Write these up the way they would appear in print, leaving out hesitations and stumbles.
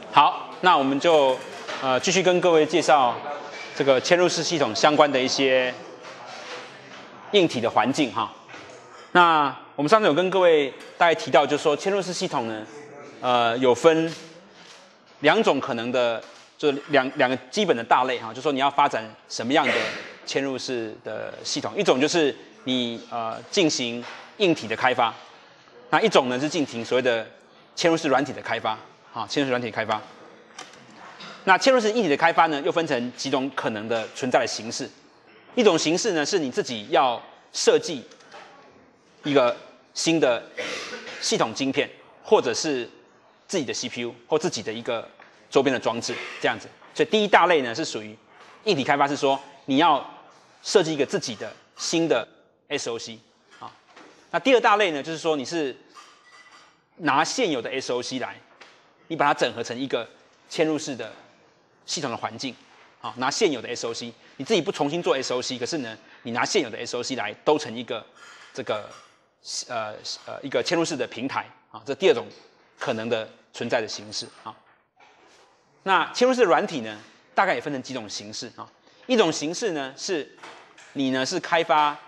好，那我们就继续跟各位介绍这个嵌入式系统相关的一些硬体的环境哈。那我们上次有跟各位大概提到，就是说嵌入式系统呢，有分两种可能的，就两个基本的大类哈，就是说你要发展什么样的嵌入式的系统，一种就是你进行硬体的开发，那一种呢是进行所谓的嵌入式软体的开发。啊，嵌入式软体开发。那嵌入式硬体的开发呢，又分成几种可能的存在的形式。一种形式呢，是你自己要设计一个新的系统晶片，或者是自己的 CPU 或自己的一个周边的装置这样子。所以第一大类呢，是属于硬体开发，是说你要设计一个自己的新的 SOC 啊。那第二大类呢，就是说你是拿现有的 SOC 来。你把它整合成一个嵌入式的系统的环境，啊，拿现有的 SOC， 你自己不重新做 SOC， 可是呢，你拿现有的 SOC 来兜成一个这个一个嵌入式的平台啊，这第二种可能的存在的形式啊。那嵌入式的软体呢，大概也分成几种形式啊。一种形式呢是你呢是开发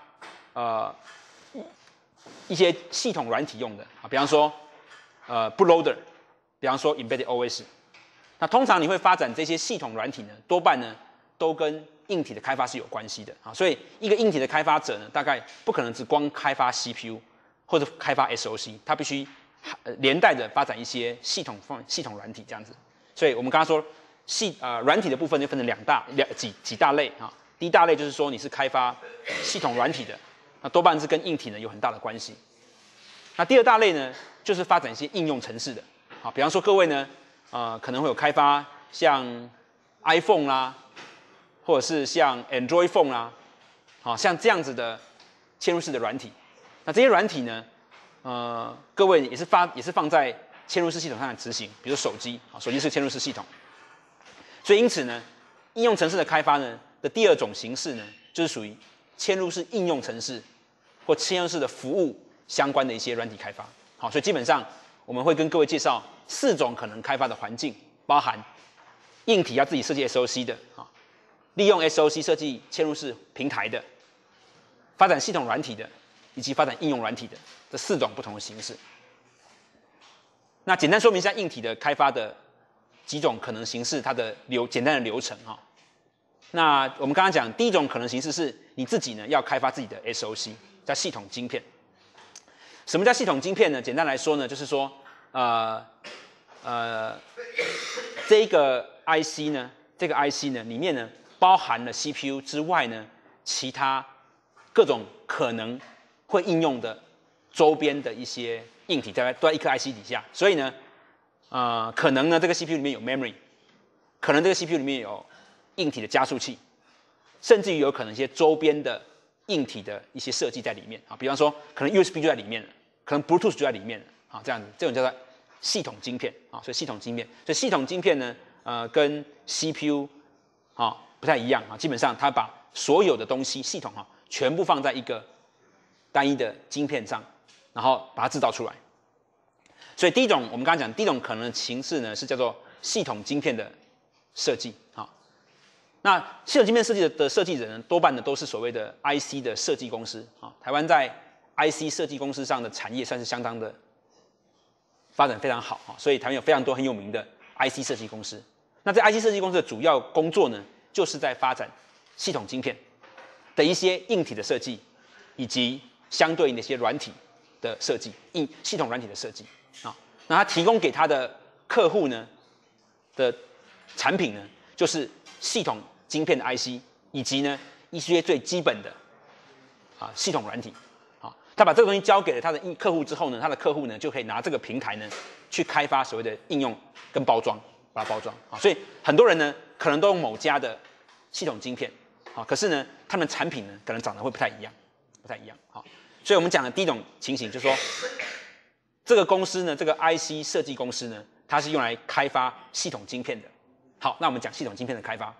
一些系统软体用的啊，比方说bootloader。比方说 embedded OS， 那通常你会发展这些系统软体呢，多半呢都跟硬体的开发是有关系的啊。所以一个硬体的开发者呢，大概不可能只光开发 CPU 或者开发 SOC， 他必须连带着发展一些系统软体这样子。所以我们刚刚说软体的部分就分成几大类啊。第一大类就是说你是开发系统软体的，那多半是跟硬体呢有很大的关系。那第二大类呢，就是发展一些应用程式的。好，比方说各位呢，可能会有开发像 iPhone 啦，或者是像 Android Phone 啦，好，像这样子的嵌入式的软体。那这些软体呢，各位也是放在嵌入式系统上来执行，比如手机，手机是嵌入式系统。所以因此呢，应用程式的开发呢的第二种形式呢，就是属于嵌入式应用程式或嵌入式的服务相关的一些软体开发。好，所以基本上。我们会跟各位介绍4种可能开发的环境，包含硬体要自己设计 SOC 的啊，利用 SOC 设计嵌入式平台的，发展系统软体的，以及发展应用软体的这4种不同的形式。那简单说明一下硬体的开发的几种可能形式，它的简单的流程哈。那我们刚刚讲第一种可能形式是你自己呢要开发自己的 SOC， 叫系统晶片。什么叫系统晶片呢？简单来说呢，就是说，这个 IC 呢，里面呢包含了 CPU 之外呢，其他各种可能会应用的周边的一些硬体，都在一颗 IC 底下。所以呢，可能呢这个 CPU 里面有 memory， 可能这个 CPU 里面有硬体的加速器，甚至于有可能一些周边的硬体的一些设计在里面啊，比方说可能 USB 就在里面了。可能 Bluetooth 就在里面了啊，这样子，这种叫做系统晶片啊，所以系统晶片，所以系统晶片呢，跟 CPU 啊不太一样啊，基本上它把所有的东西系统全部放在一个单一的晶片上，然后把它制造出来。所以我们刚刚讲第一种可能的形式呢，是叫做系统晶片的设计啊。那系统晶片设计的设计人呢，多半呢都是所谓的 IC 的设计公司啊，台湾在IC 设计公司上的产业算是相当的发展非常好啊，所以台湾有非常多很有名的 IC 设计公司。那这 IC 设计公司的主要工作呢，就是在发展系统晶片的一些硬体的设计，以及相对应的一些软体的设计，系统软体的设计啊。那他提供给他的客户呢的产品呢，就是系统晶片的 IC， 以及呢一些最基本的系统软体。他把这个东西交给了他的客户之后呢，他的客户呢就可以拿这个平台呢去开发所谓的应用跟包装，把它包装啊。所以很多人呢可能都用某家的系统晶片啊，可是呢他们的产品呢可能长得会不太一样啊。所以我们讲的第一种情形就是说，这个公司呢，这个 IC 设计公司呢，它是用来开发系统晶片的。好，那我们讲系统晶片的开发，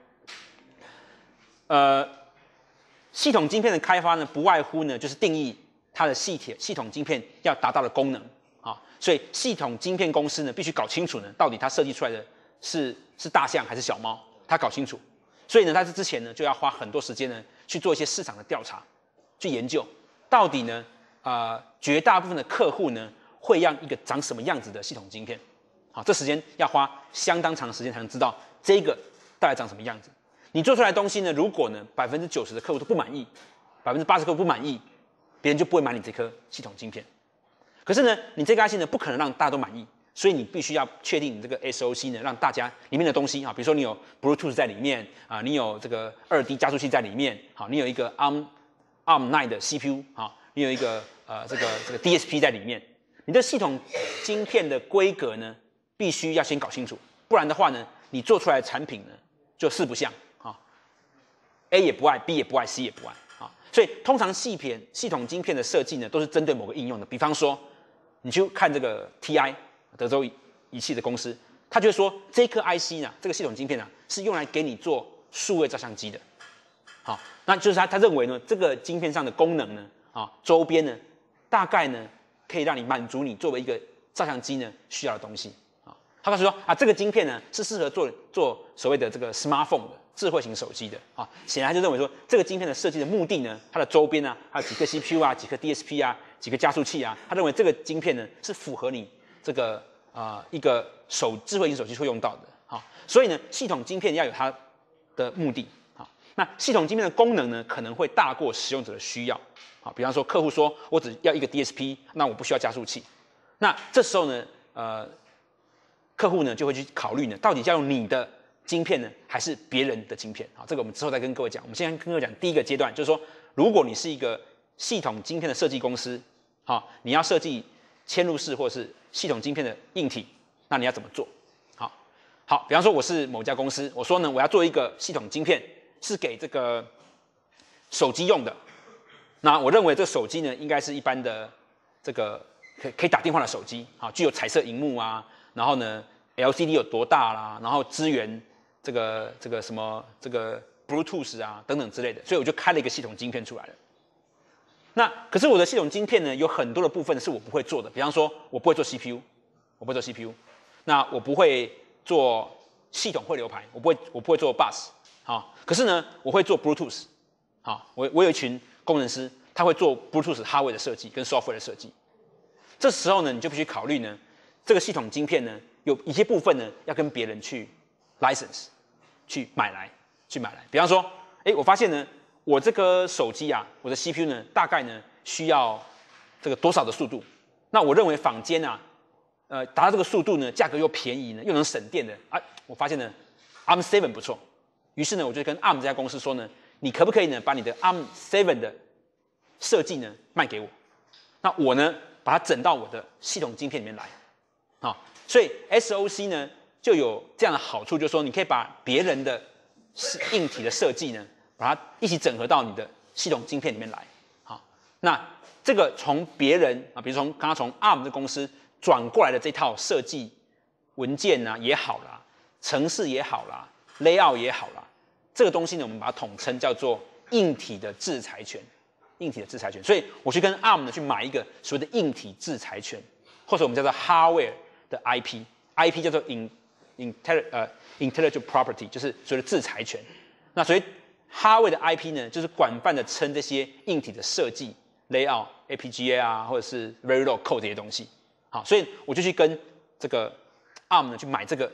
系统晶片的开发呢，不外乎呢就是定义它的系统晶片要达到的功能啊，所以系统晶片公司呢必须搞清楚呢，到底它设计出来的是大象还是小猫，他搞清楚。所以呢，他之前呢就要花很多时间呢去做一些市场的调查，去研究到底呢绝大部分的客户呢会要一个长什么样子的系统晶片。好，这时间要花相当长的时间才能知道这个大概长什么样子。你做出来的东西呢，如果呢90%的客户都不满意，80%客户不满意，别人就不会买你这颗系统晶片。可是呢，你这个 IC 呢不可能让大家都满意，所以你必须要确定你这个 SoC 呢，让大家里面的东西啊，比如说你有 Bluetooth 在里面啊，你有这个2D 加速器在里面，好，你有一个 ARM9 的 CPU 啊，你有一个这个 DSP 在里面，你的系统晶片的规格呢，必须要先搞清楚，不然的话呢，你做出来的产品呢就四不像啊 ，A 也不爱 ，B 也不爱 ，C 也不爱啊，所以通常系统晶片的设计呢，都是针对某个应用的，比方说。你去看这个 TI 德州仪器的公司，他就说这颗 IC 呢，这个系统晶片呢，是用来给你做数位照相机的。好，那就是他认为呢，这个晶片上的功能呢，周边呢，大概呢，可以让你满足你作为一个照相机呢需要的东西。他告诉说这个晶片呢是适合做所谓的这个 smartphone 的智慧型手机的啊。显然他就认为说，这个晶片的设计的目的呢，它的周边啊，还有几颗 CPU 啊，几颗 DSP 啊。几个加速器啊，他认为这个晶片呢是符合你这个一个智慧型手机会用到的，好，所以呢系统晶片要有它的目的，好，那系统晶片的功能呢可能会大过使用者的需要，好，比方说客户说我只要一个 DSP， 那我不需要加速器，那这时候呢客户呢就会去考虑呢，到底要用你的晶片呢还是别人的晶片，好，这个我们之后再跟各位讲，我们先跟各位讲第一个阶段，就是说如果你是一个系统晶片的设计公司，好，你要设计嵌入式或是系统晶片的硬体，那你要怎么做？好，比方说我是某家公司，我说呢我要做一个系统晶片，是给这个手机用的。那我认为这个手机呢，应该是一般的这个可以打电话的手机，好，具有彩色萤幕啊，然后呢 LCD 有多大啦，然后支援这个什么这个 Bluetooth 啊等等之类的，所以我就开了一个系统晶片出来了。那可是我的系统晶片呢，有很多的部分是我不会做的，比方说我不会做 CPU， 那我不会做系统汇流排，我不会做 bus， 好，可是呢，我会做 Bluetooth， 好，我有一群工程师，他会做 Bluetooth hardware 的设计跟 software 的设计，这时候呢，你就必须考虑呢，这个系统晶片呢，有一些部分呢，要跟别人去 license， 去买来，比方说，我发现呢。我这个手机啊，我的 CPU 呢，大概呢需要这个多少的速度？那我认为坊间啊，达到这个速度呢，价格又便宜呢，又能省电的啊，我发现呢 ，ARM7 不错。于是呢，我就跟 ARM 这家公司说呢，你可不可以呢，把你的 ARM7 的设计呢卖给我？那我呢，把它整到我的系统晶片里面来，啊，所以 SoC 呢就有这样的好处，就是说你可以把别人的硬体的设计呢。把它一起整合到你的系统晶片里面来，好，那这个从别人啊，比如刚刚从 ARM 的公司转过来的这套设计文件啊也好啦，程式也好啦 ，layout 也好啦，这个东西呢，我们把它统称叫做硬体的制裁权，所以我去跟 ARM 呢去买一个所谓的硬体制裁权，或者我们叫做 hardware 的 IP 叫做 intellectual property， 就是所谓的制裁权，那所以Hardware 的 IP 呢，就是广泛的称这些硬体的设计 layout、FPGA 啊，或者是 Verilog code 这些东西。好，所以我就去跟这个 ARM 呢去买这个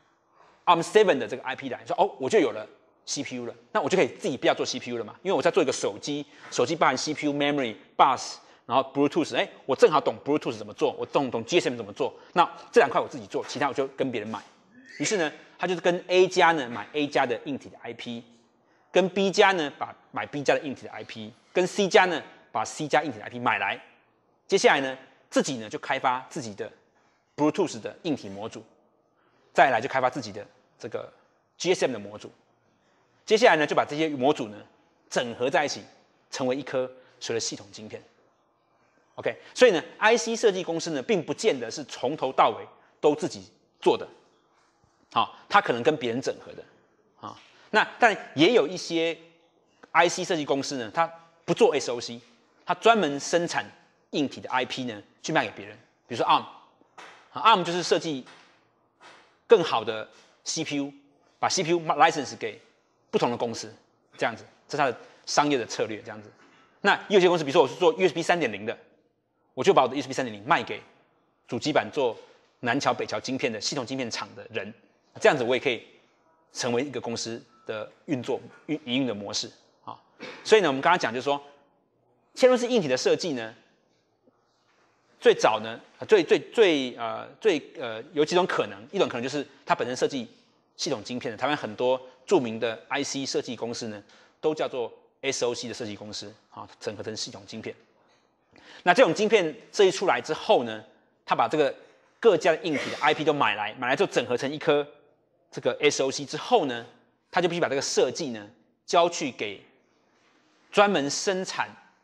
ARM7 的这个 IP 来，说我就有了 CPU 了，那我就可以自己不要做 CPU 了嘛，因为我在做一个手机包含 CPU、Memory、Bus， 然后 Bluetooth， 我正好懂 Bluetooth 怎么做，我懂 GSM 怎么做，那这2块我自己做，其他我就跟别人买。于是呢，他就是跟 A 家呢买 A 家的硬体的 IP。跟 B 家呢，买 B 家的硬体的 IP， 跟 C 家呢，把 C 家硬体的 IP 买来。接下来呢，自己呢就开发自己的 Bluetooth 的硬体模组，再来就开发自己的这个 GSM 的模组。接下来呢，就把这些模组呢整合在一起，成为一颗所谓的系统晶片。OK， 所以呢 ，IC 设计公司呢，并不见得是从头到尾都自己做的，好，它可能跟别人整合的，啊。那但也有一些 IC 设计公司呢，它不做 SoC， 它专门生产硬体的 IP 呢，去卖给别人。比如说 ARM，ARM 就是设计更好的 CPU， 把 CPU license 给不同的公司，这样子，这是它的商业的策略，这样子。那有些公司，比如说我是做 USB 3.0 的，我就把我的 USB 3.0卖给主机板做南桥、北桥晶片的系统晶片厂的人，这样子我也可以成为一个公司的营运的模式啊。所以呢，我们刚刚讲就是说，嵌入式硬体的设计呢，最早呢，有几种可能，一种可能就是它本身设计系统晶片的，台湾很多著名的 IC 设计公司呢，都叫做 SOC 的设计公司啊，整合成系统晶片。那这种晶片设计出来之后呢，它把这个各家的硬体的 IP 都买来之后整合成一颗这个 SOC 之后呢，它就必须把这个设计呢交去给专门生产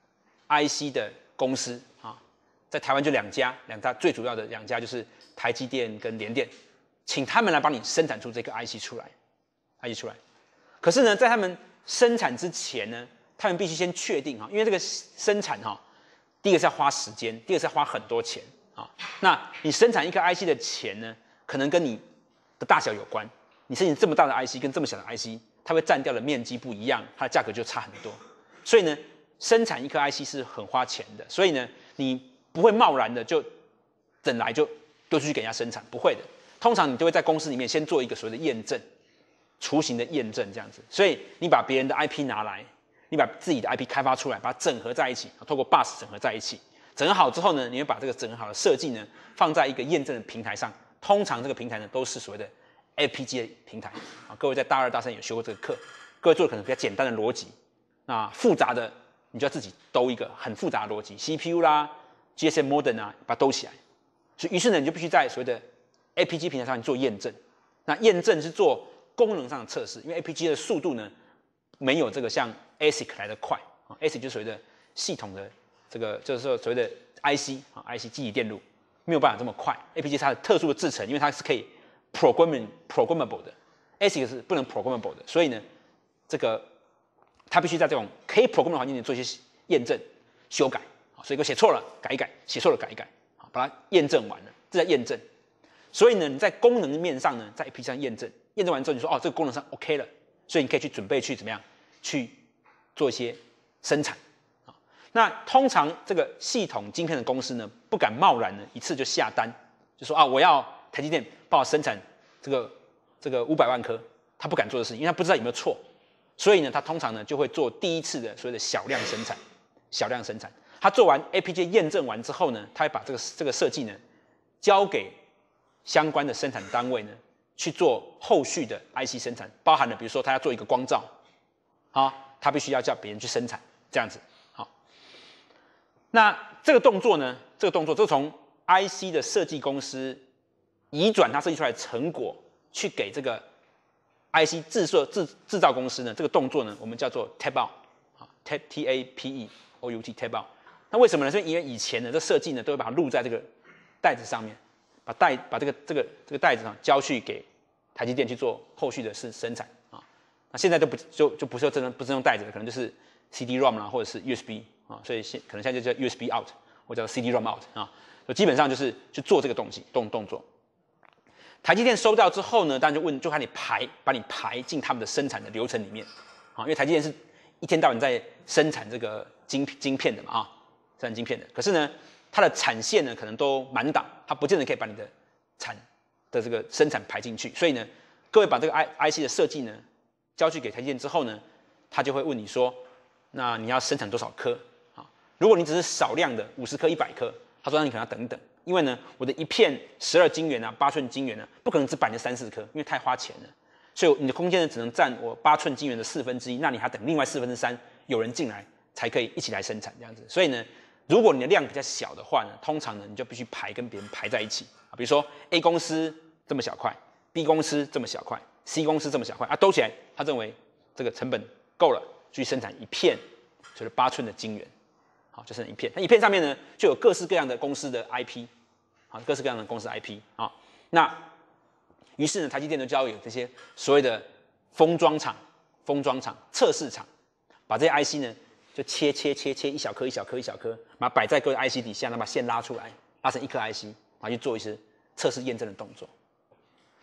IC 的公司啊，在台湾就两家最主要的两家就是台积电跟联电，请他们来帮你生产出这个 IC 出来。可是呢，在他们生产之前呢，他们必须先确定哈，因为这个生产哈，第一个是要花时间，第二个是要花很多钱啊。那你生产一颗 IC 的钱呢，可能跟你的大小有关。你生产这么大的 IC 跟这么小的 IC， 它会占掉的面积不一样，它的价格就差很多。所以呢，生产一颗 IC 是很花钱的。所以呢，你不会贸然的就整来就丢出去给人家生产，不会的。通常你就会在公司里面先做一个所谓的验证，雏形的验证这样子。所以你把别人的 IP 拿来，你把自己的 IP 开发出来，把它整合在一起，透过 bus 整合在一起。整合好之后呢，你会把这个整合好的设计呢放在一个验证的平台上。通常这个平台呢都是所谓的 FPGA 平台啊。各位在大2、大3有学过这个课，各位做的可能比较简单的逻辑，那复杂的你就要自己兜一个很复杂的逻辑 ，CPU 啦、GSM modem 啊，把它兜起来。所以于是呢，你就必须在所谓的 FPGA 平台上做验证。那验证是做功能上的测试，因为 FPGA 的速度呢没有这个像 ASIC 来的快啊。ASIC 就是所谓的系统的这个就是说所谓的 IC 啊 ，IC 记忆电路没有办法这么快。FPGA 是它的特殊的制程，因为它是可以 programmable 的 ，ASIC 是不能 programmable 的，所以呢，这个它必须在这种可以 program 的环境里做一些验证、修改啊。所以我写错了改一改，写错了改一改，好，把它验证完了，这叫验证。所以呢，你在功能面上呢，在 FPGA 上验证，验证完之后你说哦，这个功能上 OK 了，所以你可以去准备去怎么样去做一些生产。那通常这个系统晶片的公司呢，不敢贸然呢一次就下单，就说啊，我要台积电帮我生产这个500万颗，他不敢做的事情，因为他不知道有没有错，所以呢，他通常呢就会做第一次的所谓的小量生产。他做完 FPGA 验证完之后呢，他会把这个设计呢交给相关的生产单位呢去做后续的 IC 生产，包含了比如说他要做一个光罩，啊，他必须要叫别人去生产这样子。那这个动作呢？这从 IC 的设计公司移转它设计出来的成果，去给这个 IC 制造公司呢，这个动作呢，我们叫做 tape out 啊 ，TAPE-OUT tape out。那为什么呢？是因为以前呢，这设计呢都会把它录在这个袋子上面，把这个袋子上交去给台积电去做后续的生产啊。那现在就不是用袋子了，可能就是 CD-ROM 啦，或者是 USB。啊，所以可能现在就叫 USB out 或叫 CD-ROM out 啊，就基本上就是去做这个动作。台积电收到之后呢，当然就看你把你排进他们的生产的流程里面啊，因为台积电是一天到晚在生产这个晶片的嘛啊，生产晶片的。可是呢，它的产线呢可能都满档，它不见得可以把你的这个生产排进去。所以呢，各位把这个 IC 的设计呢交去给台积电之后呢，他就会问你说，那你要生产多少颗？如果你只是少量的50颗、100颗，他说那你可能要等等，因为呢，我的一片12晶圆啊、8寸晶圆呢，不可能只摆那3-4颗，因为太花钱了。所以你的空间呢，只能占我8寸晶圆的1/4，那你还等另外3/4有人进来才可以一起来生产这样子。所以呢，如果你的量比较小的话呢，通常呢你就必须跟别人排在一起啊，比如说 A 公司这么小块 ，B 公司这么小块 ，C 公司这么小块啊，兜起来，他认为这个成本够了，去生产一片就是8寸的晶圆。好，就剩一片。那一片上面呢，就有各式各样的公司的 IP， 好，各式各样的公司 IP 啊。那于是呢，台积电就交给这些所谓的封装厂、测试厂，把这些 IC 呢就切一小颗，把它摆在各个 IC 底下，把线拉出来，拉成一颗 IC， 然后去做一些测试验证的动作。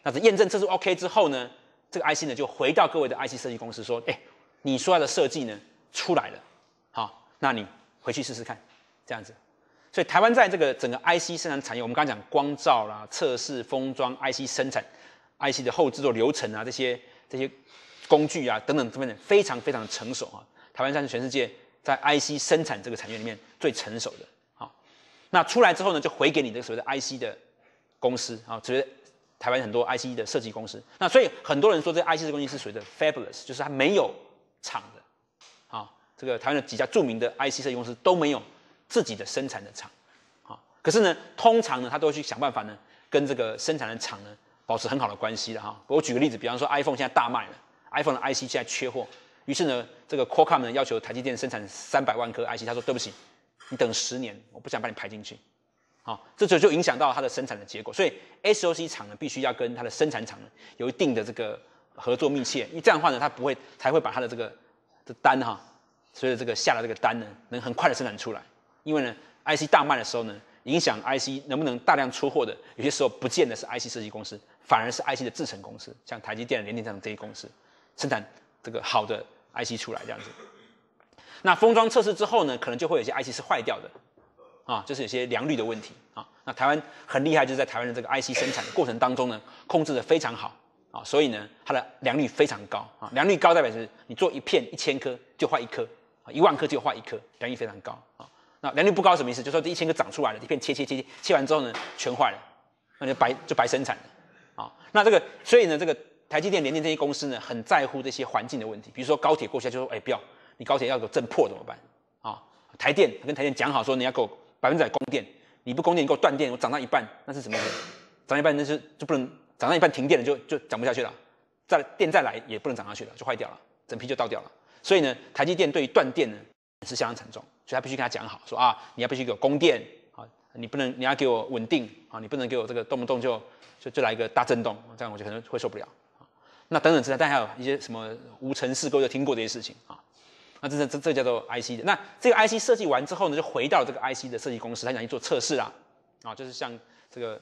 那这验证测试 OK 之后呢，这个 IC 呢就回到各位的 IC 设计公司说，你说要的设计呢出来了，好，那你回去试试看，这样子。所以台湾在这个整个 IC 生产产业，我们刚刚讲光罩啦、测试、封装、IC 生产、IC 的后制作流程啊，这些工具啊等等这方面非常非常成熟啊。台湾算是全世界在 IC 生产这个产业里面最成熟的。好，那出来之后呢，就回给你这个所谓的 IC 的公司啊，所谓台湾很多 IC 的设计公司。那所以很多人说这 IC 设计公司是所谓的 fabless， 就是它没有厂的。啊，这个台湾的几家著名的 IC 设计公司都没有自己的生产的厂，可是呢，通常呢，他都会去想办法呢，跟这个生产的厂呢保持很好的关系的哈。我举个例子，比方说 iPhone 现在大卖了 ，iPhone 的 IC 现在缺货，于是呢，这个 Qualcomm 呢要求台积电生产300万颗 IC， 他说对不起，你等10年，我不想把你排进去，这就影响到它的生产的结果。所以 SOC 厂呢必须要跟它的生产厂呢有一定的这个合作密切，因为这样的话呢，它才会把它的这个单所以这个下的这个单呢能很快的生产出来。因为呢 ，IC 大卖的时候呢，影响 IC 能不能大量出货的，有些时候不见得是 IC 设计公司，反而是 IC 的制程公司，像台积电、联电这样这些公司，生产这个好的 IC 出来这样子。那封装测试之后呢，可能就会有些 IC 是坏掉的，就是有些良率的问题啊。那台湾很厉害，就是在台湾的这个 IC 生产的过程当中呢，控制的非常好所以呢，它的良率非常高良率高代表是你做一片1000颗就坏1颗，1万颗就坏1颗，良率非常高那良率不高什么意思？就是说这1000颗长出来了，一片切完之后呢，全坏了，那就白生产了那这个，所以呢，这个台积电、联电这些公司呢，很在乎这些环境的问题。比如说高铁过去就说，不要，你高铁要给我震破怎么办台电跟台电讲好说，你要给我100%供电，你不供电，你给我断电，我涨到一半，那是什么？涨到一半那就不能涨到一半停电了，就涨不下去了，电再来也不能涨下去了，就坏掉了，整批就倒掉了。所以呢，台积电对于断电呢是相当惨重，所以他必须跟他讲好，说你要必须给我供电你要给我稳定你不能给我这个动不动就来一个大震动，这样我就可能会受不了那等等之类，但还有一些什么无尘室，各位有听过这些事情那这叫做 IC 的。那这个 IC 设计完之后呢，就回到这个 IC 的设计公司，他想去做测试啦就是像这个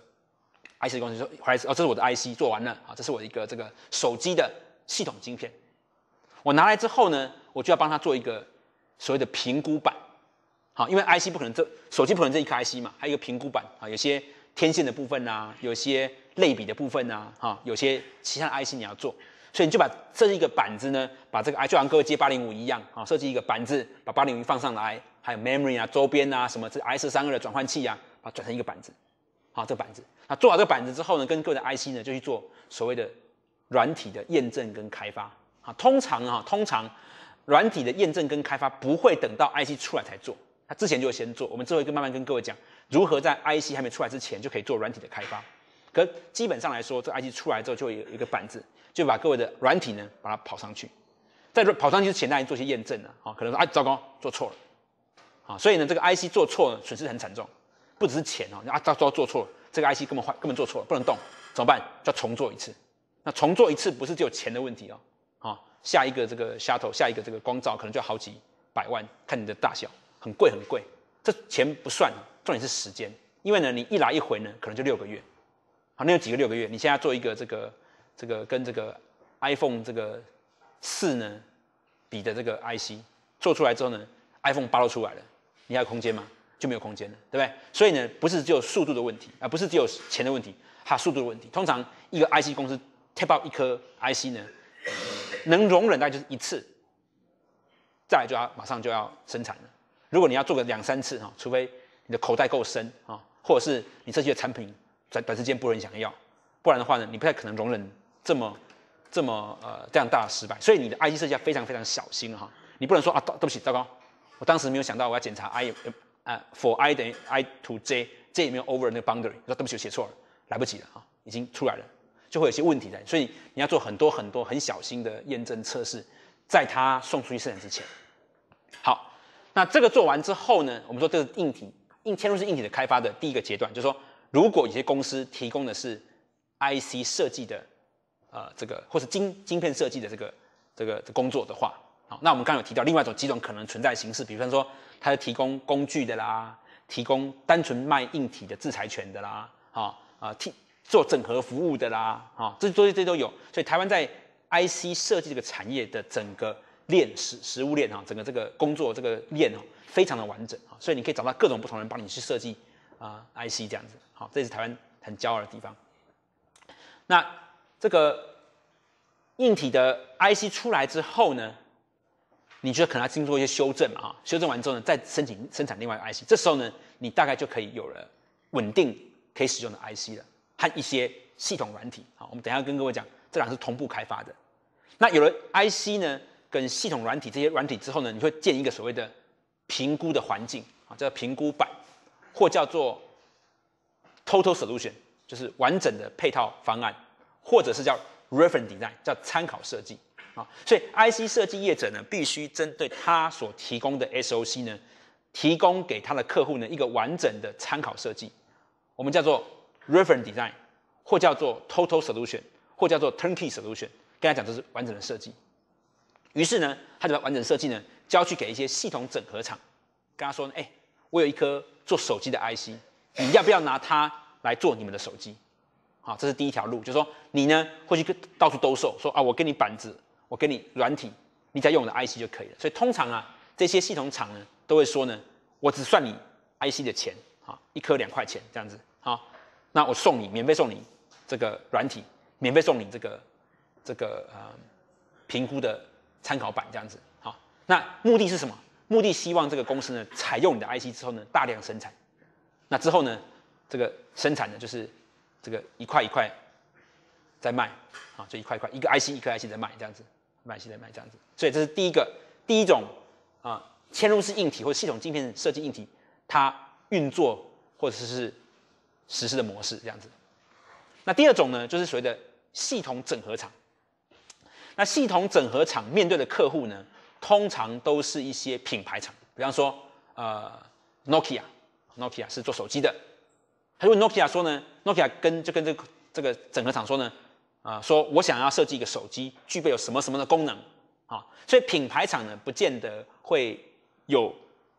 IC 公司说，这是我的 IC 做完了这是我一个这个手机的系统晶片，我拿来之后呢，我就要帮他做一个所谓的评估版因为 IC 不可能手机不可能这一颗 IC 嘛，还有一个评估版有些天线的部分有些类比的部分有些其他的 IC 你要做，所以你就设计一个板子呢，把这个就像各位接805一样设计一个板子，把805放上来，还有 memory 周边什么这 RS32的转换器把它转成一个板子这个板子，那做好这个板子之后呢，跟各位的 IC 呢就去做所谓的软体的验证跟开发通常软体的验证跟开发不会等到 IC 出来才做，它之前就会先做。我们之后会慢慢跟各位讲如何在 IC 还没出来之前就可以做软体的开发。可基本上来说，这 IC 出来之后就会有一个板子，就把各位的软体呢把它跑上去。在跑上去之前，大家做些验证可能说糟糕做错了所以呢这个 IC 做错了损失很惨重，不只是钱糟糕做错了，这个 IC 根本做错了，不能动，怎么办？就要重做一次。那重做一次不是只有钱的问题下一个这个 shuttle， 下一个这个光罩可能就要好几百万，看你的大小，很贵。这钱不算，重点是时间，因为呢你一来一回呢可能就6个月，那有几个6个月？你现在做一个这个跟这个 iPhone 这个4呢比的这个 IC 做出来之后呢 ，iPhone 8都出来了，你还有空间吗？就没有空间了，对不对？所以呢，不是只有速度的问题，不是只有钱的问题，还有速度的问题。通常一个 IC 公司 tape out 一颗 IC 呢，能容忍大概就是1次，再来就要马上就要生产了。如果你要做个2、3次除非你的口袋够深或者是你设计的产品在短时间不能想要，不然的话呢，你不太可能容忍这样大的失败。所以你的 IC 设计要非常非常小心你不能说对不起，糟糕，我当时没有想到我要检查for i 等于 i to j 有没有 over 那个 boundary， 说对不起我写错了，来不及了已经出来了，就会有些问题在，所以你要做很多很小心的验证测试，在它送出去生产之前。好，那这个做完之后呢，我们说这个嵌入式硬体的开发的第一个阶段，就是说如果有些公司提供的是 IC 设计的这个或是晶片设计的这个工作的话，那我们刚刚有提到另外几种可能存在的形式，比方说它是提供工具的啦，提供单纯卖硬体的制裁权的啦， 做整合服务的啦，这都有。所以台湾在 IC 设计这个产业的整个食物链整个这个工作这个链非常的完整所以你可以找到各种不同人帮你去设计IC 这样子，这是台湾很骄傲的地方。那这个硬体的 IC 出来之后呢，你觉得可能要经过一些修正嘛？修正完之后呢，再申请生产另外一个 IC， 这时候呢，你大概就可以有了稳定可以使用的 IC 了，和一些系统软体。我们等一下跟各位讲，这两个是同步开发的。那有了 IC 呢，跟系统软体这些软体之后呢，你会建一个所谓的评估的环境叫评估板，或叫做 Total Solution， 就是完整的配套方案，或者是叫 Reference Design， 叫参考设计。所以 IC 设计业者呢，必须针对他所提供的 SOC 呢，提供给他的客户呢一个完整的参考设计，我们叫做 Reference Design， 或叫做 Total Solution， 或叫做 Turnkey Solution。跟他讲这是完整的设计。于是呢，他就把完整设计呢交去给一些系统整合厂，跟他说呢，我有一颗做手机的 IC， 你要不要拿它来做你们的手机？好，这是第一条路，就是说你呢会去到处兜售，说我给你板子，我给你软体，你只要用我的 IC 就可以了。所以通常这些系统厂呢都会说呢，我只算你 IC 的钱，一颗2块钱这样子，那我免费送你这个软体，免费送你这个评估的参考版这样子。那目的是什么？目的希望这个公司呢采用你的 IC 之后呢大量生产，那之后呢这个生产呢就是这个一块一块在卖，就一块一块一个 IC 一颗 IC 在卖这样子，卖 IC 在卖这样子。所以这是第一种嵌入式硬体或者系统晶片设计硬体它运作或者是实施的模式这样子。那第二种呢就是所谓的系统整合厂。那系统整合厂面对的客户呢，通常都是一些品牌厂，比方说Nokia 是做手机的，他就问 Nokia 说呢 ，Nokia 跟这个整合厂说呢，说我想要设计一个手机，具备有什么什么的功能所以品牌厂呢，不见得会有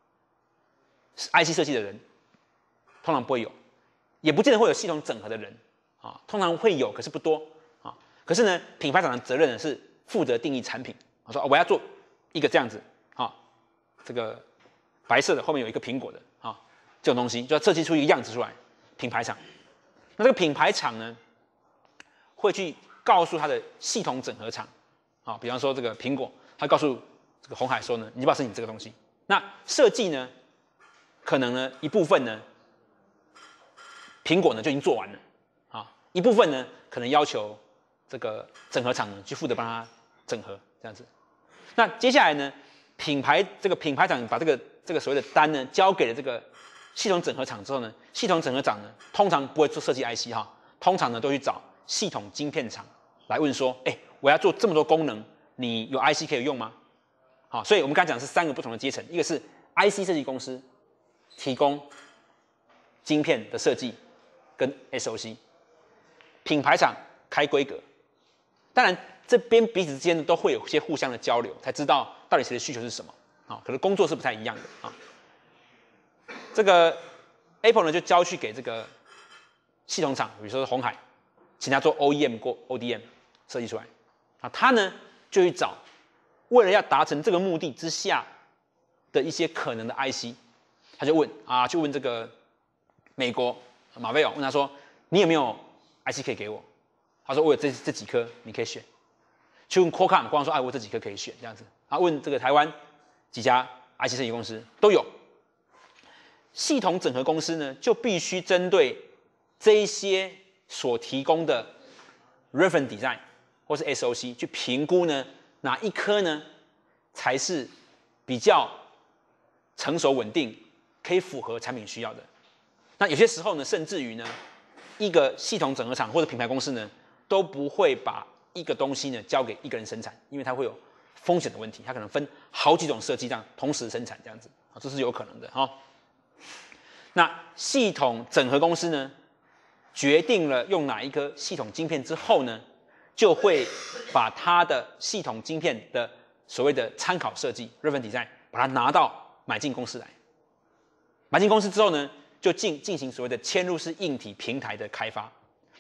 IC 设计的人，通常不会有，也不见得会有系统整合的人通常会有，可是不多可是呢，品牌厂的责任呢是负责定义产品，说我要做一个这样子这个白色的后面有一个苹果的这种东西，就要设计出一个样子出来。品牌厂，那这个品牌厂呢，会去告诉他的系统整合厂比方说这个苹果，他告诉这个鸿海说呢，你要不要申请这个东西？那设计呢，可能呢一部分呢，苹果呢就已经做完了一部分呢可能要求这个整合厂呢去负责帮他整合这样子。那接下来呢，品牌厂把这个所谓的单呢交给了这个系统整合厂之后呢，系统整合厂呢通常不会做设计 IC 通常呢都去找系统晶片厂来问说，我要做这么多功能，你有 IC 可以用吗？所以我们刚才讲的是3个不同的阶层，一个是 IC 设计公司提供晶片的设计跟 SOC， 品牌厂开规格。当然这边彼此之间都会有些互相的交流，才知道到底谁的需求是什么可能工作是不太一样的这个 Apple 呢就交去给这个系统厂，比如说鸿海，请他做 OEM 或 ODM 设计出来他呢就去找为了要达成这个目的之下的一些可能的 IC， 他就问这个美国马威尔，问他说你有没有 IC 可以给我？他说我有这几颗你可以选。去问 Qualcomm， 光说我这几颗可以选这样子问这个台湾几家 IC 设计公司都有。系统整合公司呢就必须针对这一些所提供的 Reference Design 或是 SOC 去评估呢哪一颗呢才是比较成熟稳定，可以符合产品需要的。那有些时候呢，甚至于呢，一个系统整合厂或者品牌公司呢，都不会把一个东西呢交给一个人生产，因为它会有风险的问题，它可能分好几种设计这样同时生产这样子这是有可能的那系统整合公司呢，决定了用哪一颗系统晶片之后呢，就会把它的系统晶片的所谓的参考设计 Reference Design 把它拿到买进公司来。买进公司之后呢，就进行所谓的嵌入式硬体平台的开发。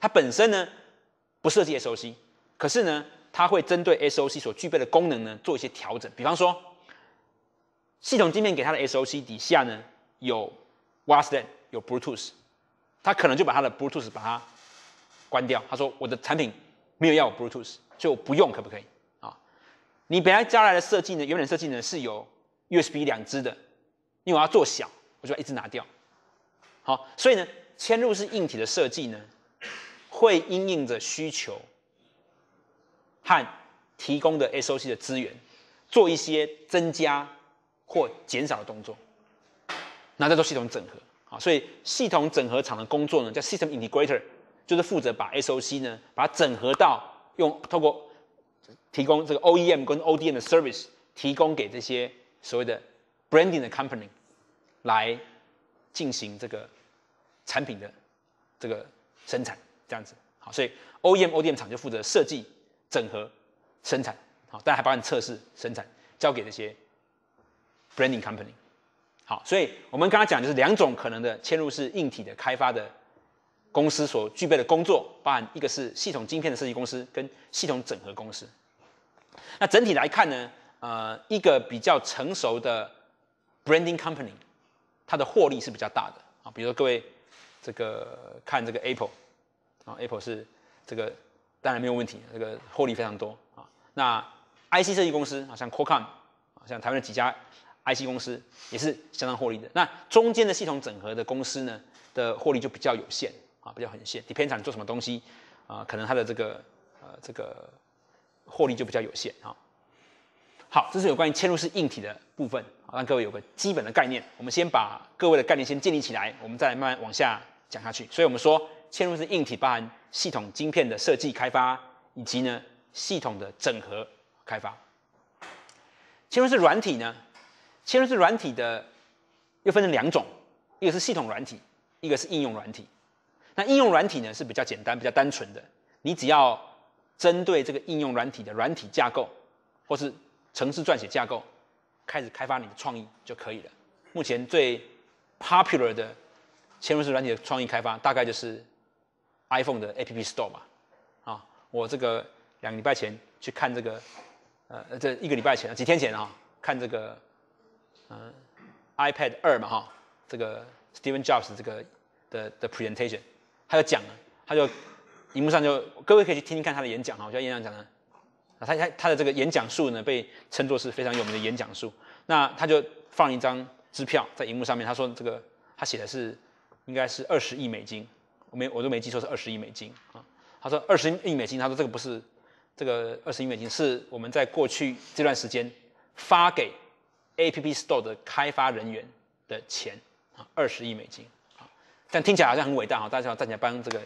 它本身呢不设计 SOC， 可是呢它会针对 SOC 所具备的功能呢做一些调整。比方说，系统晶片给它的 SOC 底下呢有 Wireless LAN 有 Bluetooth， 它可能就把它的 Bluetooth 把它关掉。他说我的产品没有要有 Bluetooth， 所以我不用，可不可以？你本来加来的设计呢，原本的设计呢是有 USB 2支的，因为我要做小，我就要一直拿掉。好，所以呢，嵌入式硬体的设计呢，会因应着需求和提供的 SOC 的资源，做一些增加或减少的动作，那叫做系统整合。好，所以系统整合厂的工作呢，叫 System Integrator， 就是负责把 SOC 呢，把它整合到透过提供这个 OEM 跟 ODM 的 service， 提供给这些所谓的 branding 的 company 来进行这个产品的这个生产，这样子。好，所以 OEM 厂就负责设计、整合、生产，好，当然还包含测试、生产，交给这些 branding company。好，所以我们刚刚讲就是2种可能的嵌入式硬体的开发的公司所具备的工作，包含一个是系统晶片的设计公司跟系统整合公司。那整体来看呢，一个比较成熟的 branding company， 它的获利是比较大的啊。比如说各位这个看这个 Apple 啊 ，Apple 是这个当然没有问题，这个获利非常多啊。那 IC 设计公司啊，像 Qualcomm 啊，像台湾的几家 IC 公司也是相当获利的。那中间的系统整合的公司呢的获利就比较有限啊，比较很限。depends on 你做什么东西啊，可能它的这个获利就比较有限啊。好，这是有关于嵌入式硬体的部分，让各位有个基本的概念。我们先把各位的概念先建立起来，我们再来慢慢往下讲下去。所以我们说，嵌入式硬体包含系统晶片的设计开发，以及呢系统的整合开发。嵌入式软体呢，嵌入式软体的又分成2种，一个是系统软体，一个是应用软体。那应用软体呢是比较简单、比较单纯的，你只要针对这个应用软体的软体架构，或是程式撰写架构，开始开发你的创意就可以了。目前最 popular 的嵌入式软体的创意开发，大概就是 iPhone 的 App Store 吧。啊，我这个2个礼拜前去看这个，这1个礼拜前几天前啊，看这个iPad 2嘛哈，这个 Steve Jobs 这个的 presentation， 他就讲了，他就荧幕上就各位可以去听听看他的演讲哈，我觉得演讲讲的。他的这个演讲术呢，被称作是非常有名的演讲术。那他就放一张支票在荧幕上面，他说这个他写的是应该是20亿美金，我都没记错是20亿美金啊。他说20亿美金，他说这个不是这个20亿美金，是我们在过去这段时间发给 App Store 的开发人员的钱啊，20亿美金啊。但听起来好像很伟大哈，大家要站起来帮这个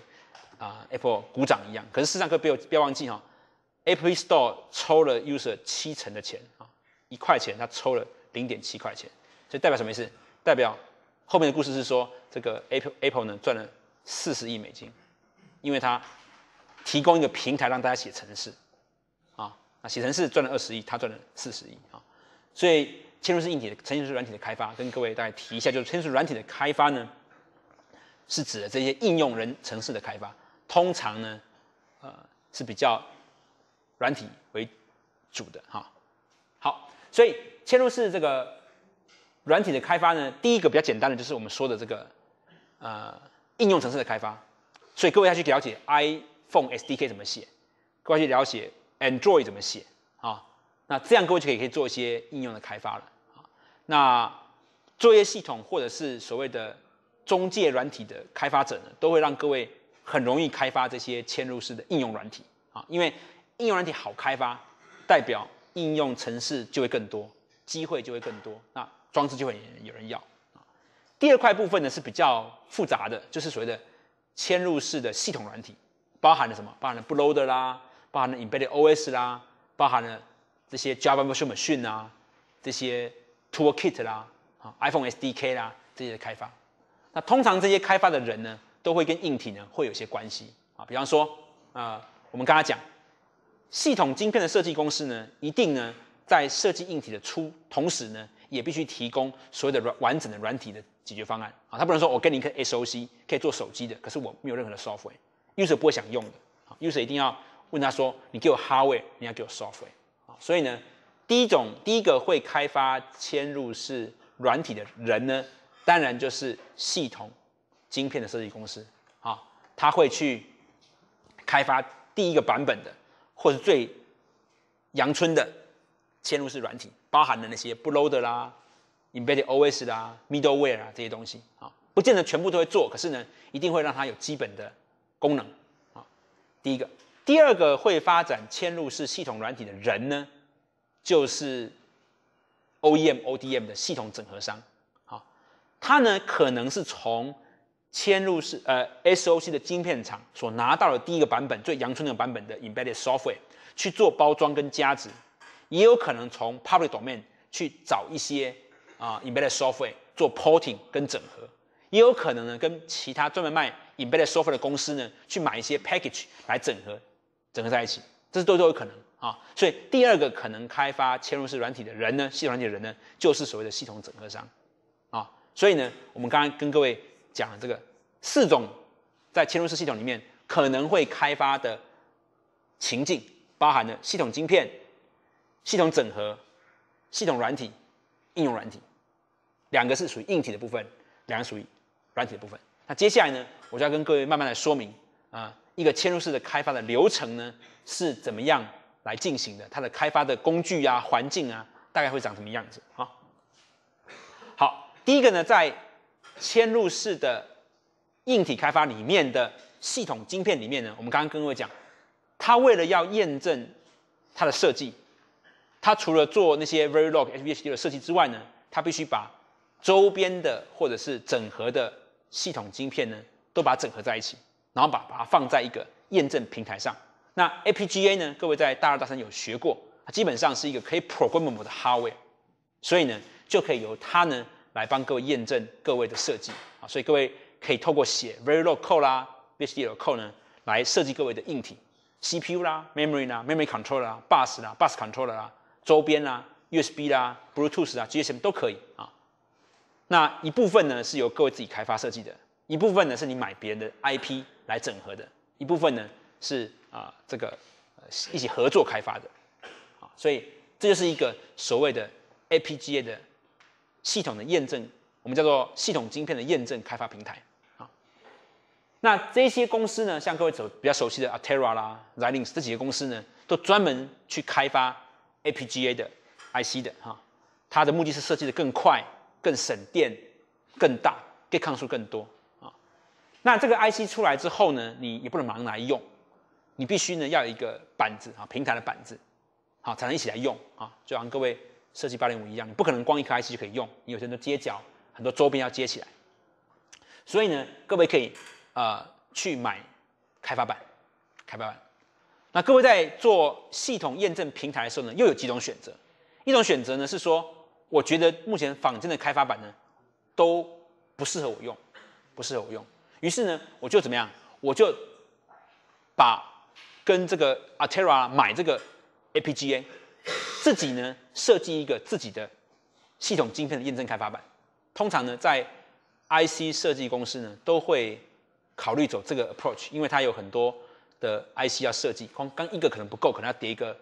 Apple 鼓掌一样。可是事实上，各位不要忘记哈。App Store 抽了 user 70%的钱啊，1块钱他抽了0.7块钱，所以代表什么意思？代表后面的故事是说，这个 Apple 呢赚了40亿美金，因为它提供一个平台让大家写程式啊，那写程式赚了20亿，他赚了40亿啊，所以嵌入式硬体的嵌入式软体的开发，跟各位大概提一下，就是嵌入式软体的开发呢，是指的这些应用程式的开发，通常呢，是比较软体为主的哈。好，所以嵌入式这个软体的开发呢，第一个比较简单的就是我们说的这个应用程式的开发。所以各位要去了解 iPhone SDK 怎么写，各位要去了解 Android 怎么写啊。那这样各位就可以做一些应用的开发了啊。那作业系统或者是所谓的中介软体的开发者呢，都会让各位很容易开发这些嵌入式的应用软体啊，因为应用软体好开发，代表应用程式就会更多，机会就会更多，那装置就会有人要。第二块部分呢是比较复杂的，就是所谓的嵌入式的系统软体，包含了什么？包含了 Bootloader 啦，包含了 Embedded OS 啦，包含了这些 Java Virtual Machine 啊，这些 Toolkit 啦，iPhone SDK 啦这些的开发。那通常这些开发的人呢，都会跟硬体呢会有些关系啊。比方说，我们刚才讲，系统晶片的设计公司呢，一定呢在设计硬体的同时呢，也必须提供所谓的完整的软体的解决方案啊。他不能说我给你一个 SOC 可以做手机的，可是我没有任何的 software， user 不会想用的，user 一定要问他说，你给我 hardware， 你要给我 software，所以呢，第一个会开发嵌入式软体的人呢，当然就是系统晶片的设计公司啊，他会去开发第一个版本的，或是最阳春的嵌入式软体，包含了那些 bootloader 啦、embedded OS 啦、middleware 啊这些东西啊，不见得全部都会做，可是呢，一定会让它有基本的功能啊。第一个，第二个会发展嵌入式系统软体的人呢，就是 OEM、ODM 的系统整合商啊，它呢可能是从嵌入式SoC 的晶片厂所拿到的第一个版本最阳春的版本的 embedded software 去做包装跟加值，也有可能从 public domain 去找一些embedded software 做 porting 跟整合，也有可能呢跟其他专门卖 embedded software 的公司呢去买一些 package 来整合在一起，这都有可能啊。所以第二个可能开发嵌入式软体的人呢，系统软体的人呢，就是所谓的系统整合商啊。所以呢，我们刚刚跟各位讲了这个4种在嵌入式系统里面可能会开发的情境，包含了系统晶片、系统整合、系统软体、应用软体，2个是属于硬体的部分，2个属于软体的部分。那接下来呢，我就要跟各位慢慢来说明一个嵌入式的开发的流程呢是怎么样来进行的，它的开发的工具啊、环境啊，大概会长什么样子啊？好，第一个呢，在嵌入式的硬体开发里面的系统晶片里面呢，我们刚刚跟各位讲，它为了要验证它的设计，它除了做那些 Verilog HBHD 的设计之外呢，它必须把周边的或者是整合的系统晶片呢，都把它整合在一起，然后把它放在一个验证平台上。那 FPGA 呢，各位在大2、大3有学过，它基本上是一个可以 programmable 的 hardware， 所以呢，就可以由它呢来帮各位验证各位的设计啊。所以各位可以透过写 Verilog code 啦、BHD 的 code 呢，来设计各位的硬体 CPU 啦、memory 啦、memory controller 啦、bus 啦、bus controller 啦、周边啦、USB 啦、Bluetooth 啦、GSM 都可以啊。那一部分呢是由各位自己开发设计的，一部分呢是你买别人的 IP 来整合的，一部分呢是一起合作开发的，所以这就是一个所谓的 FPGA 的系统的验证，我们叫做系统晶片的验证开发平台啊。那这些公司呢，像各位比较熟悉的 Altera 啦、Xilinx 这几个公司呢，都专门去开发 FPGA 的 IC 的哈，它的目的是设计的更快、更省电、更大、gate count数更多啊。那这个 IC 出来之后呢，你也不能马上拿来用，你必须呢要有一个板子啊，平台的板子，好才能一起来用啊。就像各位设计805一样，你不可能光一颗 IC 就可以用，你有些的接脚，很多周边要接起来。所以呢，各位可以去买开发板。那各位在做系统验证平台的时候呢，又有几种选择。一种选择呢是说，我觉得目前坊间的开发板呢都不适合我用，于是呢，我就怎么样？我就把跟这个 Altera 买这个 FPGA， 自己呢设计一个自己的系统晶片的验证开发板。通常呢，在 IC 设计公司呢都会考虑走这个 approach， 因为它有很多的 IC 要设计，光一个可能不够，可能要叠一个